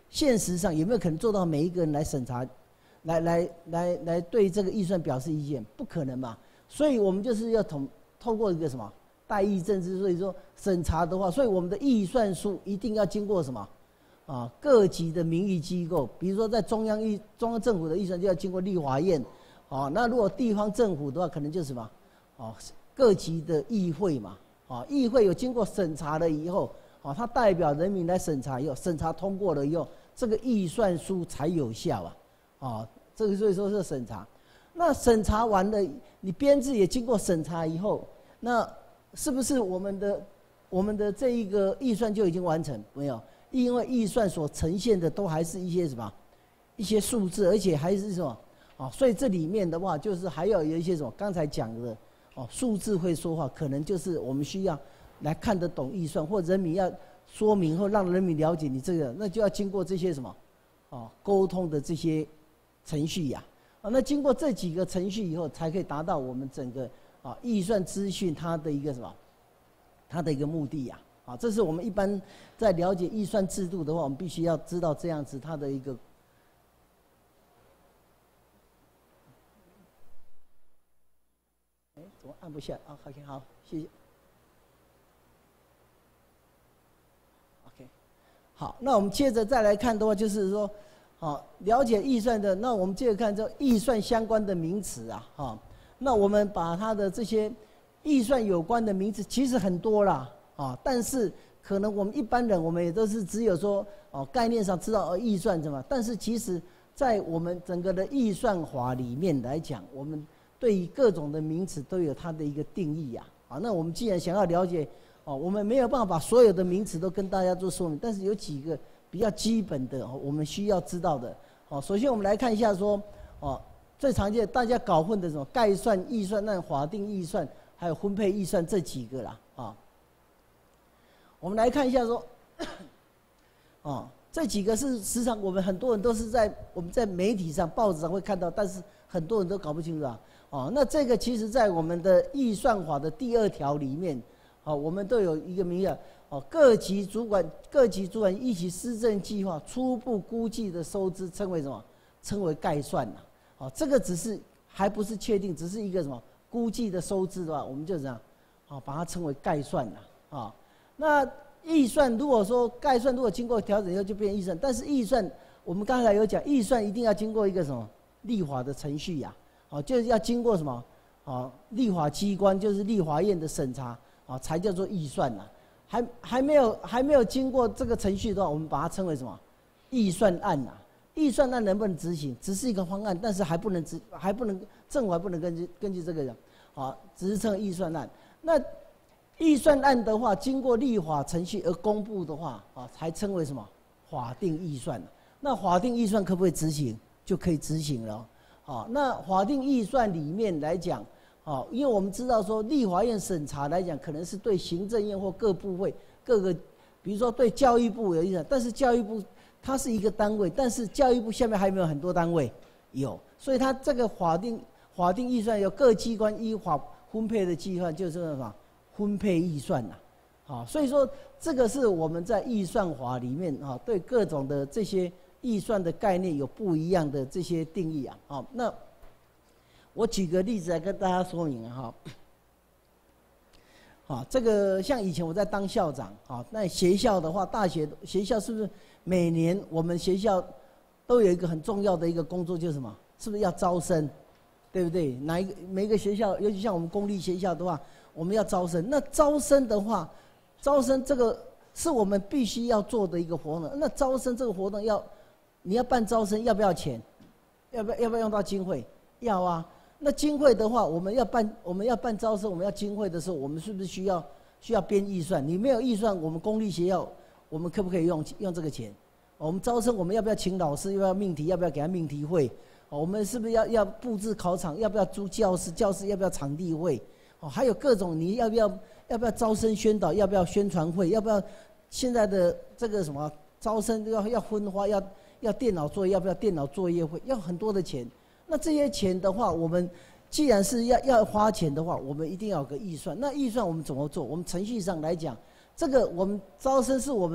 现实上有没有可能做到每一个人来审查，来来来来对这个预算表示意见？不可能嘛。所以我们就是要统透过一个什么代议政治，所以说审查的话，所以我们的预算书一定要经过什么啊？各级的民意机构，比如说在中央预中央政府的预算就要经过立法院，啊，那如果地方政府的话，可能就是什么啊？各级的议会嘛，啊，议会有经过审查了以后，啊，它代表人民来审查以后，审查通过了以后，这个预算书才有效啊，啊，这个所以说是审查。那审查完了，你编制也经过审查以后，那是不是我们的我们的这一个预算就已经完成？没有，因为预算所呈现的都还是一些什么，一些数字，而且还是什么啊？所以这里面的话，就是还要有一些什么，刚才讲的哦，数字会说话，可能就是我们需要来看得懂预算，或人民要说明或让人民了解你这个，那就要经过这些什么哦沟通的这些程序呀、啊。啊，那经过这几个程序以后，才可以达到我们整个啊预算资讯它的一个什么，它的一个目的呀、啊。啊，这是我们一般在了解预算制度的话，我们必须要知道这样子它的一个。哎，怎么按不下啊 ？OK， 好，谢谢。OK， 好，那我们接着再来看的话，就是说。好，了解预算的，那我们接着看这预算相关的名词啊，哈，那我们把它的这些预算有关的名词其实很多啦，啊，但是可能我们一般人我们也都是只有说哦概念上知道哦预算什么，但是其实在我们整个的预算法里面来讲，我们对于各种的名词都有它的一个定义呀，啊，那我们既然想要了解哦，我们没有办法把所有的名词都跟大家做说明，但是有几个。比较基本的，我们需要知道的。哦，首先我们来看一下说，哦，最常见大家搞混的什么概算、预算案、法定预算，还有分配预算这几个啦。啊，我们来看一下说，哦，这几个是时常我们很多人都是在我们在媒体上、报纸上会看到，但是很多人都搞不清楚啊。哦，那这个其实在我们的预算法的第二条里面，哦，我们都有一个名义。哦，各级主管、各级主管一起施政计划初步估计的收支称为什么？称为概算呐。哦，这个只是还不是确定，只是一个什么估计的收支的话，我们就这样，哦，把它称为概算呐。啊，那预算如果说概算如果经过调整以后就变预算，但是预算我们刚才有讲，预算一定要经过一个什么立法的程序呀？哦，就是要经过什么？哦，立法机关就是立法院的审查，啊，才叫做预算呐。还还没有还没有经过这个程序的话，我们把它称为什么？预算案呐、啊。预算案能不能执行？只是一个方案，但是还不能执，还不能政府还不能根据根据这个人，啊，只是称预算案。那预算案的话，经过立法程序而公布的话，啊，才称为什么？法定预算。那法定预算可不可以执行？就可以执行了。啊，那法定预算里面来讲。哦，因为我们知道说，立法院审查来讲，可能是对行政院或各部会各个，比如说对教育部有影响，但是教育部它是一个单位，但是教育部下面还有没有很多单位？有，所以它这个法定法定预算由各机关依法分配的计划，就是什么分配预算呐、啊。好，所以说这个是我们在预算法里面啊，对各种的这些预算的概念有不一样的这些定义啊。好，那。我举个例子来跟大家说明哈，好，这个像以前我在当校长，啊，那学校的话，大学学校是不是每年我们学校都有一个很重要的一个工作，就是什么？是不是要招生，对不对？哪一个每一个学校，尤其像我们公立学校的话，我们要招生。那招生的话，招生这个是我们必须要做的一个活动。那招生这个活动要，你要办招生要不要钱？要不要要不要用到经费？要啊。那经费的话，我们要办我们要办招生，我们要经费的时候，我们是不是需要需要编预算？你没有预算，我们公立学校，我们可不可以用用这个钱？我们招生，我们要不要请老师？要不要命题？要不要给他命题费？我们是不是要要布置考场？要不要租教室？教室要不要场地费？哦，还有各种你要不要要不要招生宣导？要不要宣传费？要不要现在的这个什么招生要要分发？要要电脑作业？要不要电脑作业费？要很多的钱。那这些钱的话，我们既然是要要花钱的话，我们一定要有个预算。那预算我们怎么做？我们程序上来讲，这个我们招生是我们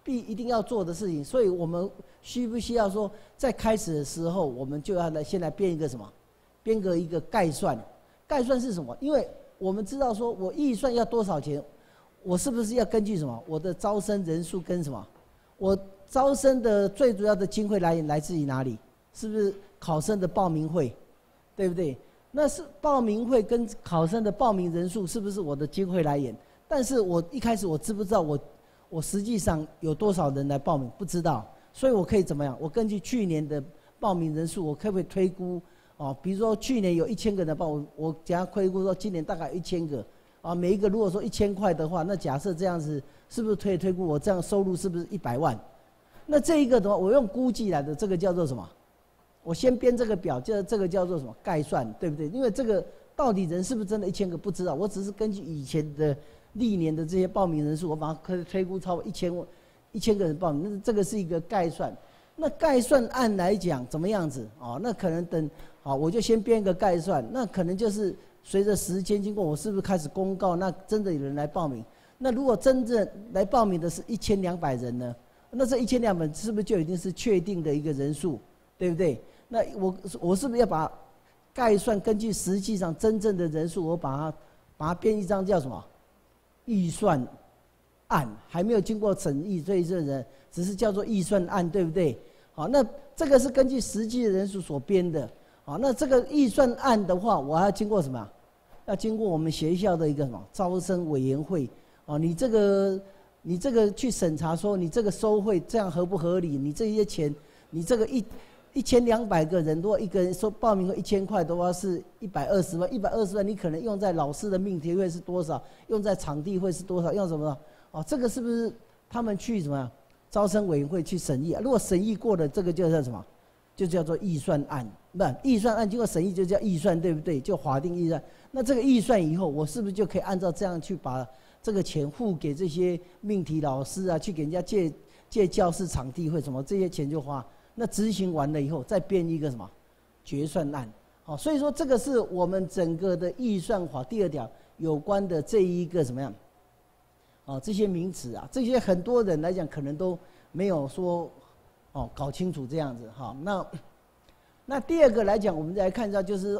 必一定要做的事情。所以我们需不需要说，在开始的时候，我们就要来先来编一个什么？编个一个概算。概算是什么？因为我们知道说，我预算要多少钱，我是不是要根据什么？我的招生人数跟什么？我招生的最主要的经费来源来自于哪里？是不是考生的报名费，对不对？那是报名费跟考生的报名人数是不是我的经费来源？但是我一开始我知不知道我我实际上有多少人来报名？不知道，所以我可以怎么样？我根据去年的报名人数，我可不可以推估？哦，比如说去年有一千个人报，我我假如推估说今年大概一千个，啊，每一个如果说一千块的话，那假设这样子，是不是可以推估我这样收入是不是一百万？那这一个的话，我用估计来的，这个叫做什么？我先编这个表，叫这个叫做什么？概算，对不对？因为这个到底人是不是真的一千个不知道，我只是根据以前的历年的这些报名人数，我把它可以推估超过一千一千个人报名，那这个是一个概算。那概算案来讲怎么样子？哦，那可能等。好，我就先编一个概算，那可能就是随着时间经过，我是不是开始公告？那真的有人来报名？那如果真正来报名的是一千两百人呢？那这一千两百是不是就已经是确定的一个人数，对不对？那我我是不是要把概算根据实际上真正的人数，我把它把它编一张叫什么预算案？还没有经过审议，所以这人只是叫做预算案，对不对？好，那这个是根据实际的人数所编的。好，那这个预算案的话，我还要经过什么？要经过我们学校的一个什么招生委员会？哦，你这个你这个去审查说你这个收费这样合不合理？你这些钱，你这个一一千两百个人，如果一个人说报名费一千块的话，是一百二十万，一百二十万你可能用在老师的命题费是多少？用在场地费是多少？用什么？哦，这个是不是他们去什么招生委员会去审议啊？如果审议过的，这个就叫什么？就叫做预算案。不，预算案经过审议就叫预算，对不对？就法定预算。那这个预算以后，我是不是就可以按照这样去把这个钱付给这些命题老师啊？去给人家借借教室场地费什么，这些钱就花。那执行完了以后，再编一个什么决算案。好，所以说这个是我们整个的预算法第二条有关的这一个怎么样？哦，这些名词啊，这些很多人来讲可能都没有说哦搞清楚这样子哈。那。那第二个来讲，我们再来看一下，就是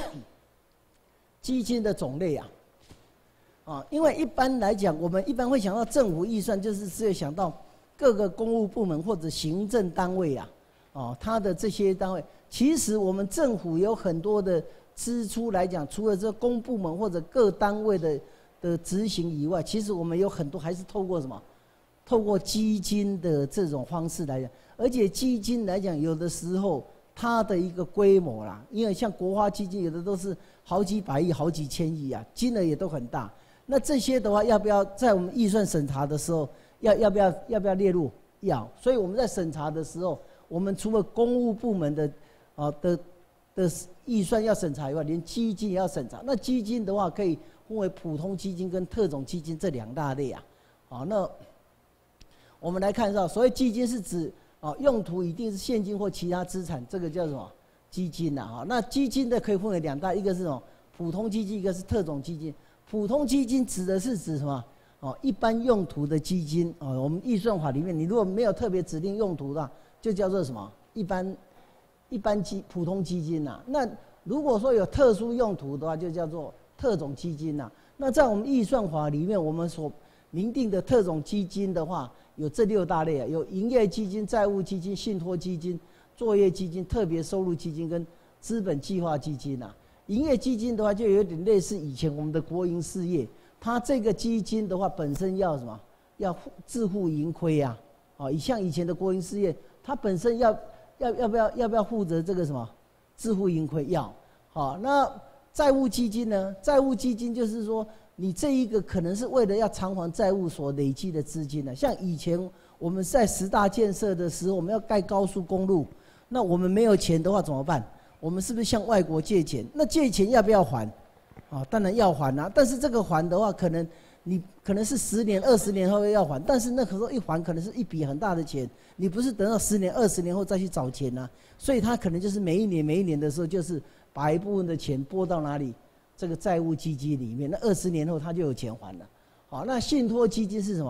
基金的种类啊，啊，因为一般来讲，我们一般会想到政府预算，就是只有想到各个公务部门或者行政单位啊，哦，它的这些单位，其实我们政府有很多的支出来讲，除了这公部门或者各单位的的执行以外，其实我们有很多还是透过什么？透过基金的这种方式来讲，而且基金来讲，有的时候。它的一个规模啦，因为像国发基金有的都是好几百亿、好几千亿啊，金额也都很大。那这些的话，要不要在我们预算审查的时候，要要不要要不要列入？要。所以我们在审查的时候，我们除了公务部门的啊的的预算要审查以外，连基金也要审查。那基金的话，可以分为普通基金跟特种基金这两大类啊。好，那我们来看一下，所谓基金是指。哦，用途一定是现金或其他资产，这个叫什么基金呐？哈，那基金的可以分为两大，一个是什么普通基金，一个是特种基金。普通基金指的是指什么？哦，一般用途的基金。哦，我们预算法里面，你如果没有特别指定用途的，就叫做什么一般一般基普通基金呐。那如果说有特殊用途的话，就叫做特种基金呐。那在我们预算法里面，我们所明定的特种基金的话。有这六大类啊，有营业基金、债务基金、信托基金、作业基金、特别收入基金跟资本计划基金啊。营业基金的话，就有点类似以前我们的国营事业，它这个基金的话本身要什么？要自负盈亏啊。哦，像以前的国营事业，它本身要要要不要要不要负责这个什么自负盈亏？要。好，那债务基金呢？债务基金就是说。你这一个可能是为了要偿还债务所累积的资金呢、啊，像以前我们在十大建设的时候，我们要盖高速公路，那我们没有钱的话怎么办？我们是不是向外国借钱？那借钱要不要还？啊，当然要还啊。但是这个还的话，可能你可能是十年、二十年后要还，但是那个时候一还可能是一笔很大的钱，你不是等到十年、二十年后再去找钱啊，所以他可能就是每一年、每一年的时候，就是把一部分的钱拨到哪里？这个债务基金里面，那二十年后他就有钱还了。好，那信托基金是什么？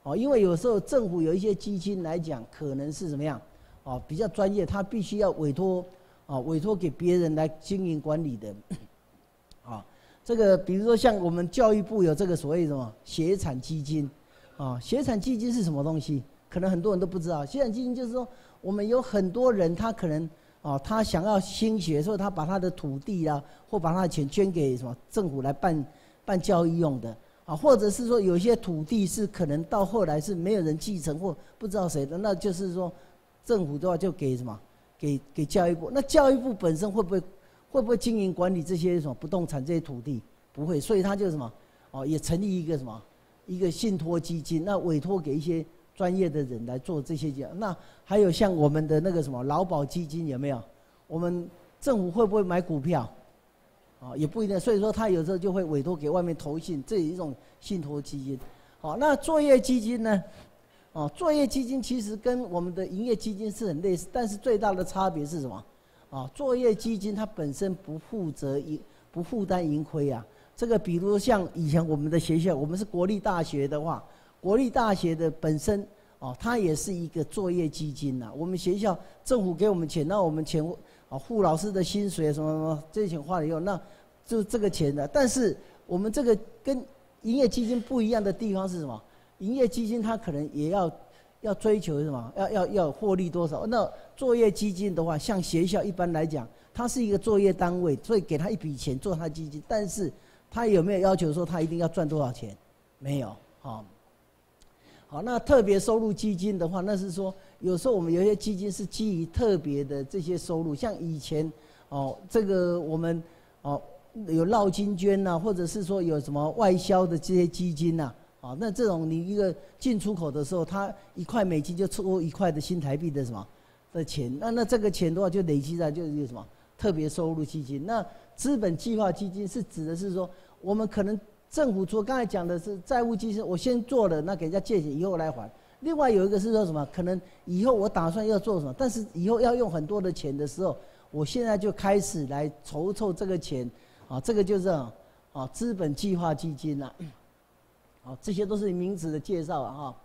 哦，因为有时候政府有一些基金来讲，可能是怎么样，哦，比较专业，他必须要委托，啊，委托给别人来经营管理的，啊，这个比如说像我们教育部有这个所谓什么学产基金，啊，学产基金是什么东西？可能很多人都不知道，学产基金就是说，我们有很多人他可能，啊，他想要兴学，所以他把他的土地啊，或把他的钱捐给什么政府来办办教育用的。啊，或者是说有些土地是可能到后来是没有人继承或不知道谁的，那就是说政府的话就给什么，给给教育部。那教育部本身会不会会不会经营管理这些什么不动产这些土地？不会，所以他就什么哦，也成立一个什么一个信托基金，那委托给一些专业的人来做这些。那还有像我们的那个什么劳保基金有没有？我们政府会不会买股票？啊，也不一定，所以说他有时候就会委托给外面投信，这一种信托基金。好，那作业基金呢？哦，作业基金其实跟我们的营业基金是很类似，但是最大的差别是什么？啊，作业基金它本身不负责盈，不负担盈亏啊。这个比如像以前我们的学校，我们是国立大学的话，国立大学的本身哦，它也是一个作业基金呐、啊。我们学校政府给我们钱，那我们钱。啊，付老师的薪水什么什么，这些钱花了以后，那就这个钱的。但是我们这个跟营业基金不一样的地方是什么？营业基金它可能也要要追求什么？要要要获利多少？那作业基金的话，像学校一般来讲，它是一个作业单位，所以给他一笔钱做他基金，但是他有没有要求说他一定要赚多少钱？没有，好。好，那特别收入基金的话，那是说有时候我们有一些基金是基于特别的这些收入，像以前哦，这个我们哦有绕金捐呐、啊，或者是说有什么外销的这些基金呐、啊，啊，那这种你一个进出口的时候，它一块美金就抽一块的新台币的什么的钱，那那这个钱的话就累积在就是什么特别收入基金。那资本计划基金是指的是说我们可能。政府除了刚才讲的是债务基金，我先做了，那给人家借钱以后来还。另外有一个是说什么？可能以后我打算要做什么，但是以后要用很多的钱的时候，我现在就开始来筹凑这个钱，啊，这个就是啊，资本计划基金啦、啊，啊，这些都是名词的介绍啊。哈。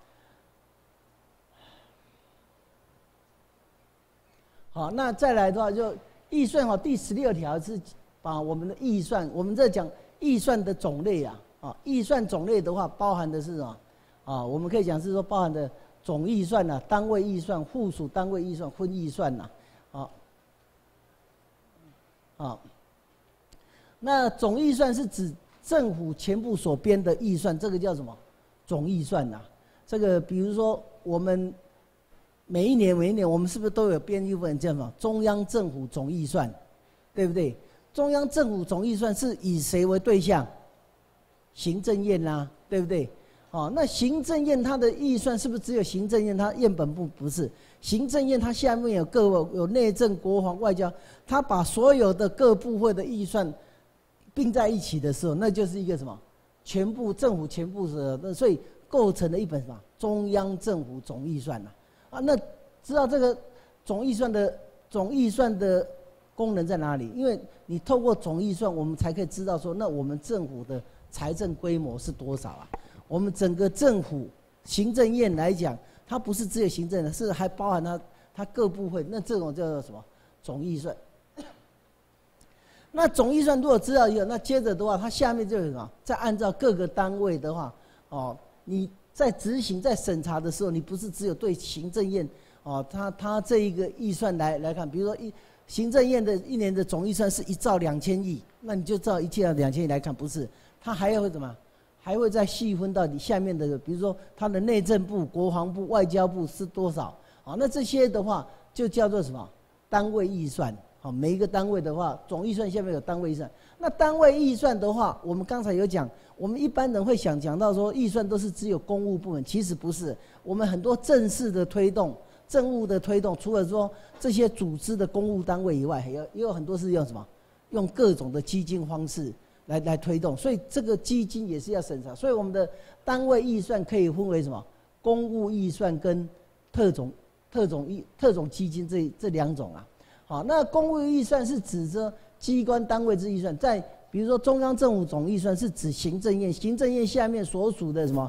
好，那再来的话就预算哈，第十六条是把我们的预算，我们在讲。预算的种类啊，啊，预算种类的话，包含的是什么？啊，我们可以讲是说包含的总预算呐、啊、单位预算、附属单位预算、分预算呐、啊，啊，啊，那总预算是指政府全部所编的预算，这个叫什么？总预算呐、啊。这个比如说我们每一年每一年，我们是不是都有编一份叫什么？中央政府总预算，对不对？中央政府总预算是以谁为对象？行政院啦、啊，对不对？哦，那行政院它的预算是不是只有行政院？它院本部不是，行政院它下面有各有内政、国防、外交，它把所有的各部会的预算并在一起的时候，那就是一个什么？全部政府全部是，那所以构成了一本什么？中央政府总预算呐、啊。啊，那知道这个总预算的总预算的。功能在哪里？因为你透过总预算，我们才可以知道说，那我们政府的财政规模是多少啊？我们整个政府行政院来讲，它不是只有行政的，是还包含它它各部会，那这种叫做什么？总预算。那总预算如果知道以后，那接着的话，它下面就有什么？再按照各个单位的话，哦，你在执行在审查的时候，你不是只有对行政院哦，它它这一个预算来来看，比如说一。行政院的一年的总预算是一兆两千亿，那你就照一兆两千亿来看，不是？它还会怎么？还会再细分到你下面的，比如说它的内政部、国防部、外交部是多少？啊，那这些的话就叫做什么？单位预算。好，每一个单位的话，总预算下面有单位预算。那单位预算的话，我们刚才有讲，我们一般人会想讲到说，预算都是只有公务部门，其实不是。我们很多正式的推动。政务的推动，除了说这些组织的公务单位以外，还有也有很多是用什么？用各种的基金方式来来推动，所以这个基金也是要审查。所以我们的单位预算可以分为什么？公务预算跟特种特种预特种基金这这两种啊。好，那公务预算是指着机关单位之预算，在比如说中央政府总预算是指行政院，行政院下面所属的什么？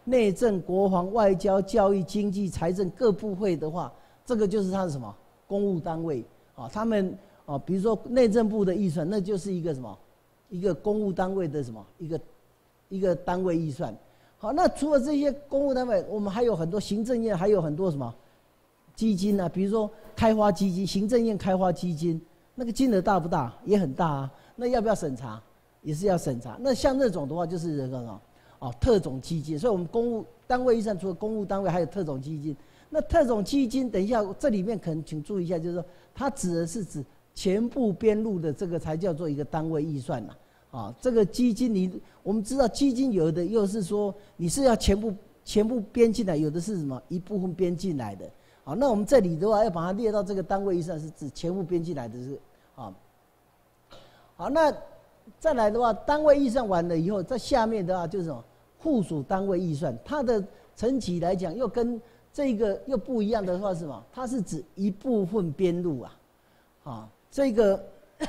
内政、国防、外交、教育、经济、财政各部会的话，这个就是它的什么公务单位啊？他们啊，比如说内政部的预算，那就是一个什么一个公务单位的什么一个一个单位预算。好，那除了这些公务单位，我们还有很多行政院，还有很多什么基金啊，比如说开发基金、行政院开发基金，那个金额大不大？也很大啊。那要不要审查？也是要审查。那像这种的话，就是这个什么？哦，特种基金。所以我们公务单位预算除了公务单位，还有特种基金。那特种基金，等一下这里面可能请注意一下，就是说它指的是指全部编入的这个才叫做一个单位预算呐。啊，这个基金你我们知道基金有的又是说你是要全部全部编进来，有的是什么一部分编进来的。好，那我们这里的话要把它列到这个单位预算，是指全部编进来的是啊。好，那再来的话，单位预算完了以后，在下面的话就是什么附属单位预算，它的层级来讲又跟这个又不一样的话是什么？它是指一部分编入啊，啊，这个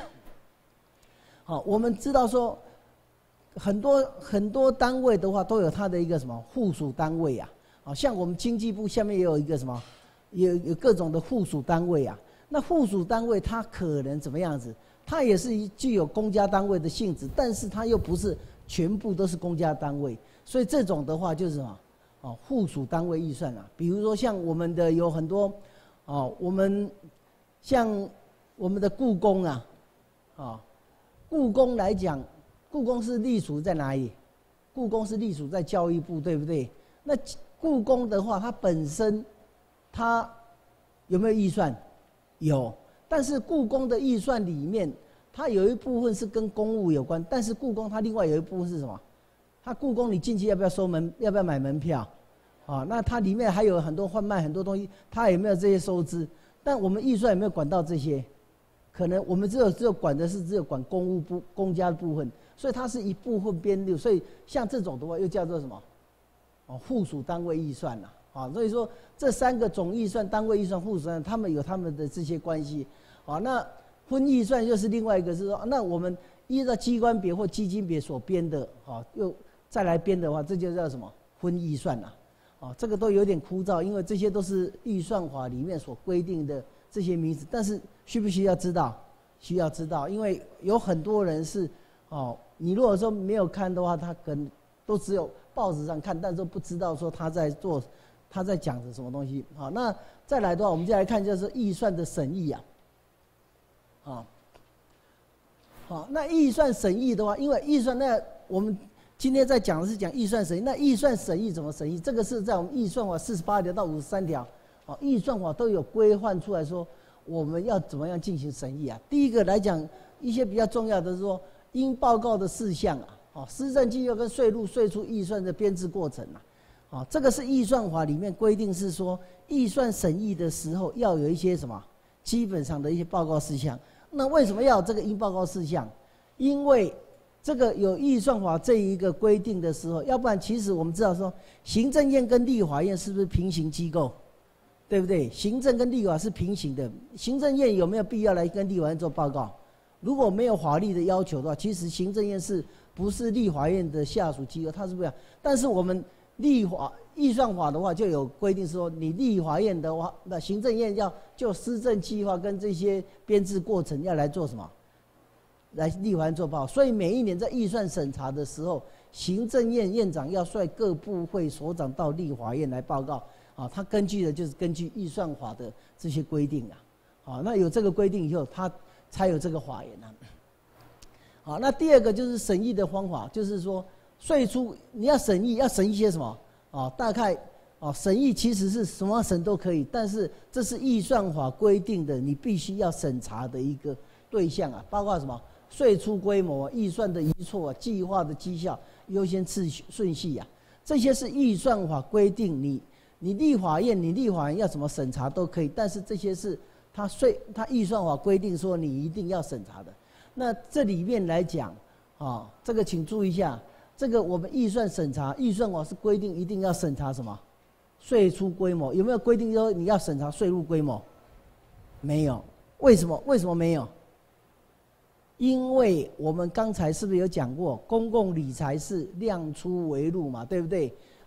好，我们知道说很多很多单位的话都有它的一个什么附属单位啊，啊，像我们经济部下面也有一个什么，有有各种的附属单位啊。那附属单位它可能怎么样子？它也是具有公家单位的性质，但是它又不是全部都是公家单位，所以这种的话就是什么？哦，附属单位预算啊。比如说像我们的有很多，哦，我们像我们的故宫啊，啊，故宫来讲，故宫是隶属在哪里？故宫是隶属在教育部，对不对？那故宫的话，它本身它有没有预算？有。但是故宫的预算里面，它有一部分是跟公务有关，但是故宫它另外有一部分是什么？它故宫你进去要不要收门？要不要买门票？啊，那它里面还有很多贩卖很多东西，它有没有这些收支？但我们预算有没有管到这些？可能我们只有只有管的是只有管公务部公家的部分，所以它是一部分编入，所以像这种的话又叫做什么？哦，附属单位预算啦。啊，所以说这三个总预算、单位预算、附属单位，他们有他们的这些关系。啊，那分预算又是另外一个是说，那我们依照机关别或基金别所编的，啊，又再来编的话，这就叫什么分预算啦。啊，这个都有点枯燥，因为这些都是预算法里面所规定的这些名词，但是需不需要知道？需要知道，因为有很多人是，哦，你如果说没有看的话，他可能都只有报纸上看，但是不知道说他在做。他在讲的什么东西？好，那再来的话，我们就来看就是预算的审议啊。好，好，那预算审议的话，因为预算那我们今天在讲的是讲预算审议，那预算审议怎么审议？这个是在我们预算法四十八条到五十三条，啊，预算法都有规范出来说我们要怎么样进行审议啊。第一个来讲，一些比较重要的是说应报告的事项啊，哦，施政纪要跟税入税出预算的编制过程啊。啊，这个是预算法里面规定是说，预算审议的时候要有一些什么基本上的一些报告事项。那为什么要有这个应报告事项？因为这个有预算法这一个规定的时候，要不然其实我们知道说，行政院跟立法院是不是平行机构？对不对？行政跟立法是平行的，行政院有没有必要来跟立法院做报告？如果没有法律的要求的话，其实行政院是不是立法院的下属机构？它是不一样。但是我们立法预算法的话，就有规定说，你立法院的话，那行政院要就施政计划跟这些编制过程要来做什么？来立法院做报告。所以每一年在预算审查的时候，行政院院长要率各部会首长到立法院来报告。啊，他根据的就是根据预算法的这些规定啊。好，那有这个规定以后，他才有这个法源啊。好，那第二个就是审议的方法，就是说。税出你要审议，要审议些什么？啊，大概啊，审议其实是什么审都可以，但是这是预算法规定的，你必须要审查的一个对象啊，包括什么？税出规模、预算的遗错、计划的绩效、优先次序顺序啊，这些是预算法规定你，你立法院、你立法院要怎么审查都可以，但是这些是它税、它预算法规定说你一定要审查的。那这里面来讲啊，这个请注意一下。这个我们预算审查，预算法是规定一定要审查什么？税出规模，有没有规定说你要审查税入规模？没有，为什么？为什么没有？因为我们刚才是不是有讲过，公共理财是量出为入嘛，对不对？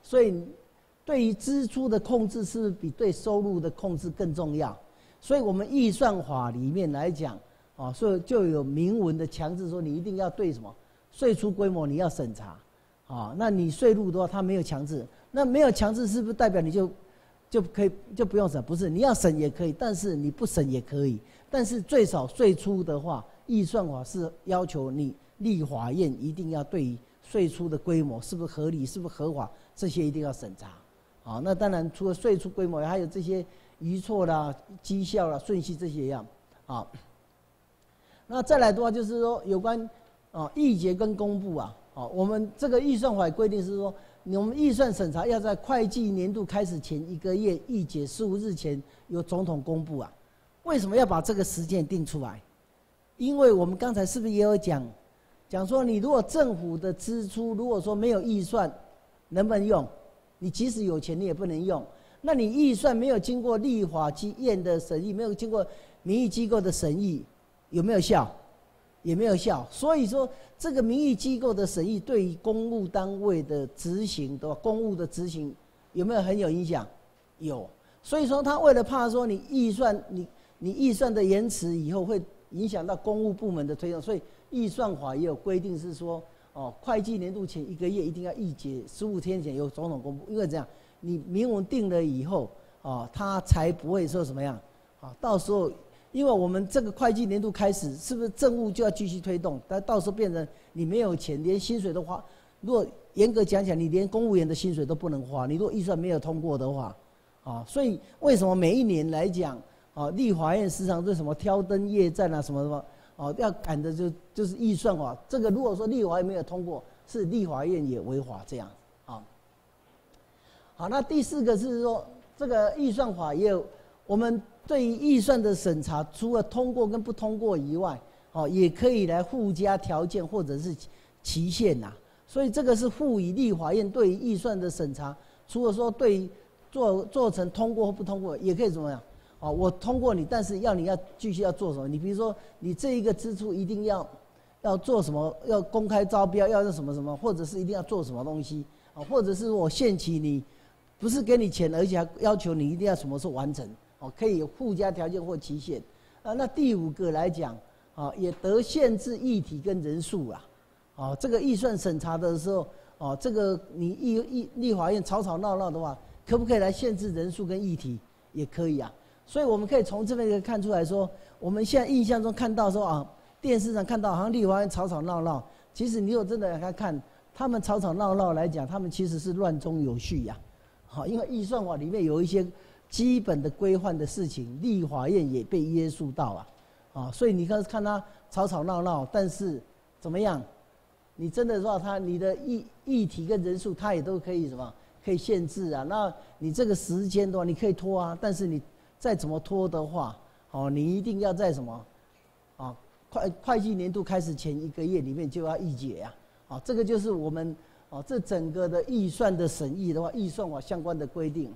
所以对于支出的控制是不是比对收入的控制更重要？所以我们预算法里面来讲，啊，所以就有明文的强制说，你一定要对什么税出规模你要审查，啊，那你税入的话，它没有强制，那没有强制是不是代表你就就可以就不用审？不是，你要审也可以，但是你不审也可以，但是最少税出的话，预算法是要求你立法院一定要对于税出的规模是不是合理，是不是合法，这些一定要审查。啊，那当然除了税出规模，还有这些余错啦、绩效啦、顺序这些样啊。那再来的话，就是说有关啊议决跟公布啊，啊，我们这个预算法规定是说，我们预算审查要在会计年度开始前一个月议决十五日前由总统公布啊。为什么要把这个时间定出来？因为我们刚才是不是也有讲，讲说你如果政府的支出如果说没有预算，能不能用？你即使有钱，你也不能用。那你预算没有经过立法院的审议，没有经过民意机构的审议，有没有效？也没有效。所以说，这个民意机构的审议对于公务单位的执行的公务的执行有没有很有影响？有。所以说，他为了怕说你预算你你预算的延迟以后会影响到公务部门的推动，所以预算法也有规定是说。哦，会计年度前一个月一定要议决，十五天前由总统公布。因为这样，你明文定了以后，哦，他才不会说什么样，啊，到时候，因为我们这个会计年度开始，是不是政务就要继续推动？但到时候变成你没有钱，连薪水都花。如果严格讲起来，你连公务员的薪水都不能花。你如果预算没有通过的话，啊，所以为什么每一年来讲，啊，立法院时常对什么挑灯夜战啊，什么什么。哦，要赶的就就是预算法，这个如果说立法院没有通过，是立法院也违法这样啊。好，那第四个是说，这个预算法也有，我们对于预算的审查，除了通过跟不通过以外，哦，也可以来附加条件或者是期限呐。所以这个是赋予立法院对于预算的审查，除了说对于做做成通过或不通过，也可以怎么样？啊，我通过你，但是要你要继续要做什么？你比如说，你这一个支出一定要要做什么？要公开招标，要什么什么，或者是一定要做什么东西啊？或者是我限期你，不是给你钱，而且还要求你一定要什么时候完成？哦，可以有附加条件或期限啊。那第五个来讲啊，也得限制议题跟人数啦。啊，这个预算审查的时候，哦，这个你议议立法院吵吵闹闹的话，可不可以来限制人数跟议题？也可以啊。所以我们可以从这边看出来说，我们现在印象中看到说啊，电视上看到好像立法院吵吵闹闹，其实你有真的来看，他们吵吵闹闹来讲，他们其实是乱中有序呀、啊。好，因为预算法里面有一些基本的规范的事情，立法院也被约束到啊，啊，所以你看看他吵吵闹闹，但是怎么样？你真的说他你的议议题跟人数，他也都可以什么可以限制啊？那你这个时间的话，你可以拖啊，但是你。再怎么拖的话，哦，你一定要在什么，啊，会会计年度开始前一个月里面就要议决呀，啊，这个就是我们哦这整个的预算的审议的话，预算法相关的规定。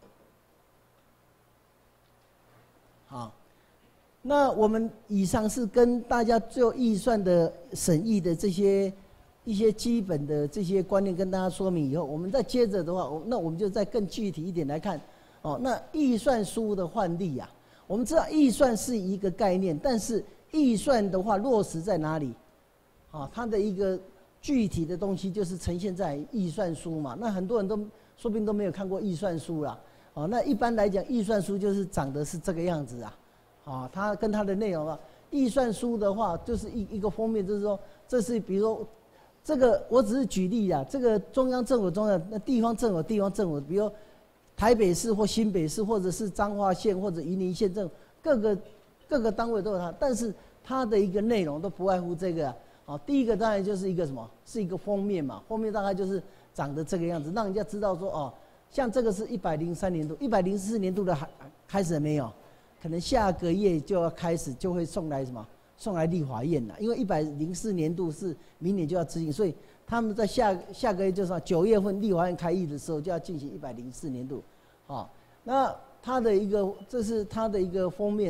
好，那我们以上是跟大家做预算的审议的这些一些基本的这些观念跟大家说明以后，我们再接着的话，那我们就再更具体一点来看。哦，那预算书的换例啊，我们知道预算是一个概念，但是预算的话落实在哪里？啊，它的一个具体的东西就是呈现在预算书嘛。那很多人都说不定都没有看过预算书啦。哦，那一般来讲，预算书就是长得是这个样子啊。啊，它跟它的内容啊，预算书的话就是一一个封面，就是说这是比如说这个，我只是举例啊，这个中央政府中央，那地方政府地方政府，比如。台北市或新北市，或者是彰化县或者云林县政府，各个各个单位都有它，但是它的一个内容都不外乎这个啊。哦，第一个当然就是一个什么，是一个封面嘛，封面大概就是长得这个样子，让人家知道说哦，像这个是一百零三年度，一百零四年度的还开始了没有？可能下个月就要开始，就会送来什么？送来立法院了，因为一百零四年度是明年就要执行，所以。他们在下下个月就是九月份立法院开议的时候就要进行一百零四年度，啊，那它的一个这是它的一个封面，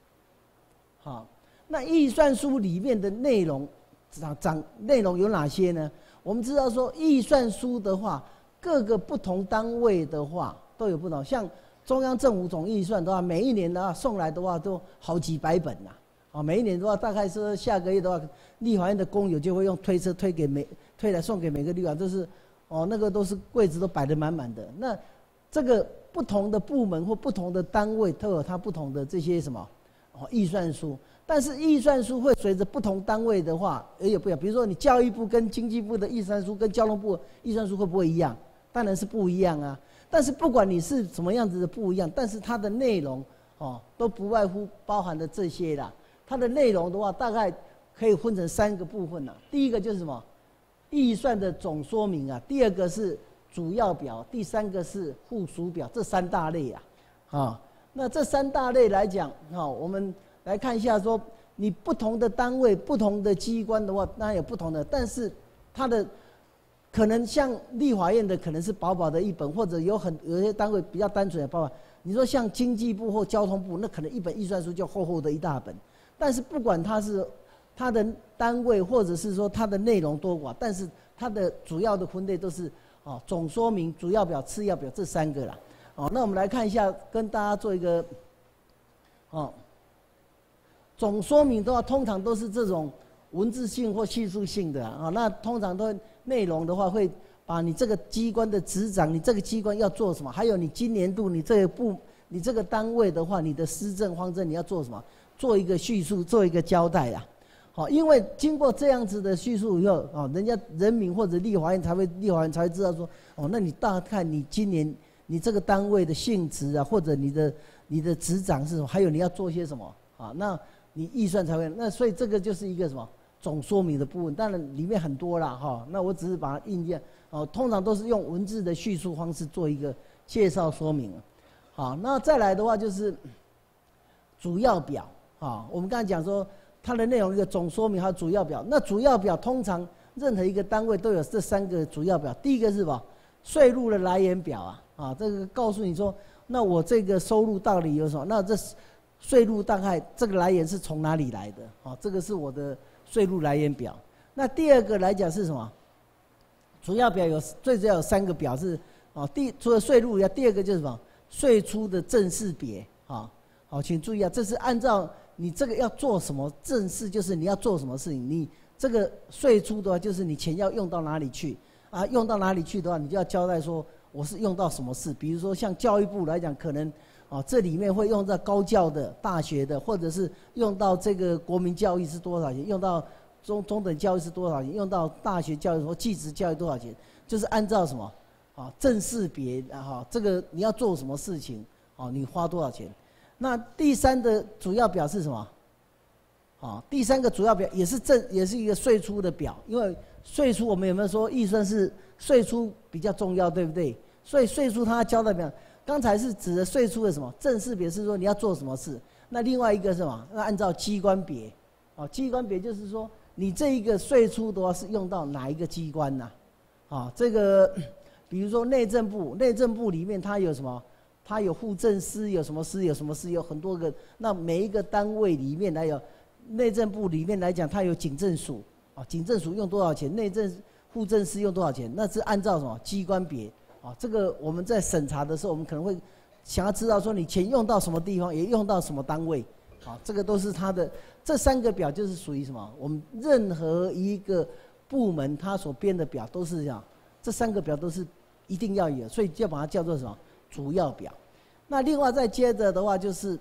好，那预算书里面的内容长长内容有哪些呢？ 我们知道说预算书的话，各个不同单位的话都有不同，像中央政府总预算的话，每一年的话送来的话都好几百本呐、啊，啊，每一年的话大概是下个月的话，立法院的工友就会用推车推给每推来送给每个立法院，都是哦那个都是柜子都摆得满满的。那这个不同的部门或不同的单位都有它不同的这些什么哦预算书。但是预算书会随着不同单位的话也有不一样，比如说你教育部跟经济部的预算书跟交通部预算书会不会一样？当然是不一样啊。但是不管你是什么样子的不一样，但是它的内容哦都不外乎包含的这些啦。它的内容的话，大概可以分成三个部分啦。第一个就是什么？预算的总说明啊。第二个是主要表，第三个是附属表，这三大类啊。啊、哦，那这三大类来讲，哈、哦，我们来看一下说，你不同的单位、不同的机关的话，当然有不同的，但是它的可能像立法院的可能是薄薄的一本，或者有很有些单位比较单纯的包括，你说像经济部或交通部，那可能一本预算书就厚厚的一大本。但是不管它是它的单位，或者是说它的内容多寡，但是它的主要的分类都是哦总说明、主要表、次要表这三个啦。哦，那我们来看一下，跟大家做一个哦。总说明的话，通常都是这种文字性或叙述性的啊。那通常都内容的话，会把你这个机关的职掌，你这个机关要做什么，还有你今年度你这个部、你这个单位的话，你的施政方针你要做什么，做一个叙述，做一个交代啊。好，因为经过这样子的叙述以后，哦，人家人民或者立法院才会，立法院才会知道说，哦，那你大概你今年你这个单位的性质啊，或者你的你的职掌是什么，还有你要做些什么啊？那你预算才会，那所以这个就是一个什么总说明的部分，当然里面很多啦哈。那我只是把它印象哦，通常都是用文字的叙述方式做一个介绍说明。好，那再来的话就是主要表啊，我们刚才讲说它的内容一个总说明还有主要表。那主要表通常任何一个单位都有这三个主要表，第一个是什么？税入的来源表啊，啊，这个告诉你说，那我这个收入到底有什么？那这税入大概这个来源是从哪里来的？啊，这个是我的税入来源表。那第二个来讲是什么？主要表有最主要有三个表是啊，第除了税入以外，第二个就是什么？税出的正式别啊。好，请注意啊，这是按照你这个要做什么正式，就是你要做什么事情。你这个税出的话，就是你钱要用到哪里去啊？用到哪里去的话，你就要交代说我是用到什么事。比如说像教育部来讲，可能啊这里面会用到高教的、大学的，或者是用到这个国民教育是多少钱，用到中中等教育是多少钱，用到大学教育或技职教育多少钱，就是按照什么啊正式别啊，这个你要做什么事情啊，你花多少钱。那第三的主要表是什么？啊，第三个主要表也是正，也是一个税出的表，因为税出我们有没有说预算是税出比较重要，对不对？所以税出它交代表，刚才是指的税出的什么正式别是说你要做什么事，那另外一个是什么？那按照机关别，啊，机关别就是说你这一个税出的话是用到哪一个机关呐、啊？啊，这个比如说内政部，内政部里面它有什么？它有户政司，有什么司，有什么司，有很多个。那每一个单位里面来有，内政部里面来讲，它有警政署啊，警政署用多少钱？内政户政司用多少钱？那是按照什么机关别啊？这个我们在审查的时候，我们可能会想要知道说你钱用到什么地方，也用到什么单位啊？这个都是它的这三个表，就是属于什么？我们任何一个部门它所编的表都是这样，这三个表都是一定要有，所以就把它叫做什么？主要表。那另外再接着的话就是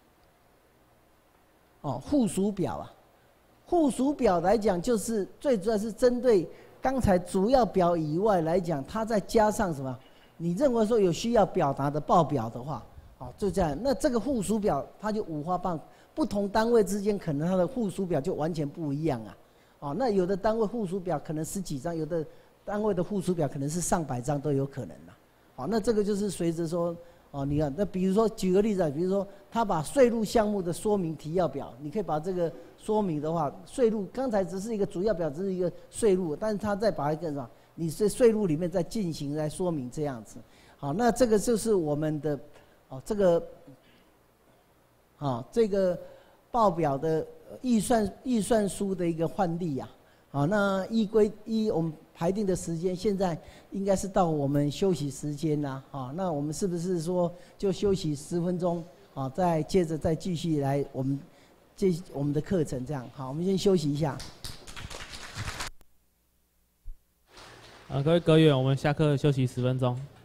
哦附属表啊，附属表来讲就是最主要是针对刚才主要表以外来讲，它再加上什么？你认为说有需要表达的报表的话，哦就这样。那这个附属表它就五花八，不同单位之间可能它的附属表就完全不一样啊。哦，那有的单位附属表可能十几张，有的单位的附属表可能是上百张都有可能啦。好，那这个就是随着说，哦，你看，那比如说举个例子，比如说他把税入项目的说明提要表，你可以把这个说明的话，税入刚才只是一个主要表，只是一个税入，但是他再把一个什么，你是税入里面再进行来说明这样子。好，那这个就是我们的，哦，这个，啊，这个报表的预算预算书的一个范例呀。 好，那依规依我们排定的时间，现在应该是到我们休息时间啦。好，那我们是不是说就休息十分钟？好，再接着再继续来我们这我们的课程这样。好，我们先休息一下。
啊，各位阁员，我们下课休息十分钟。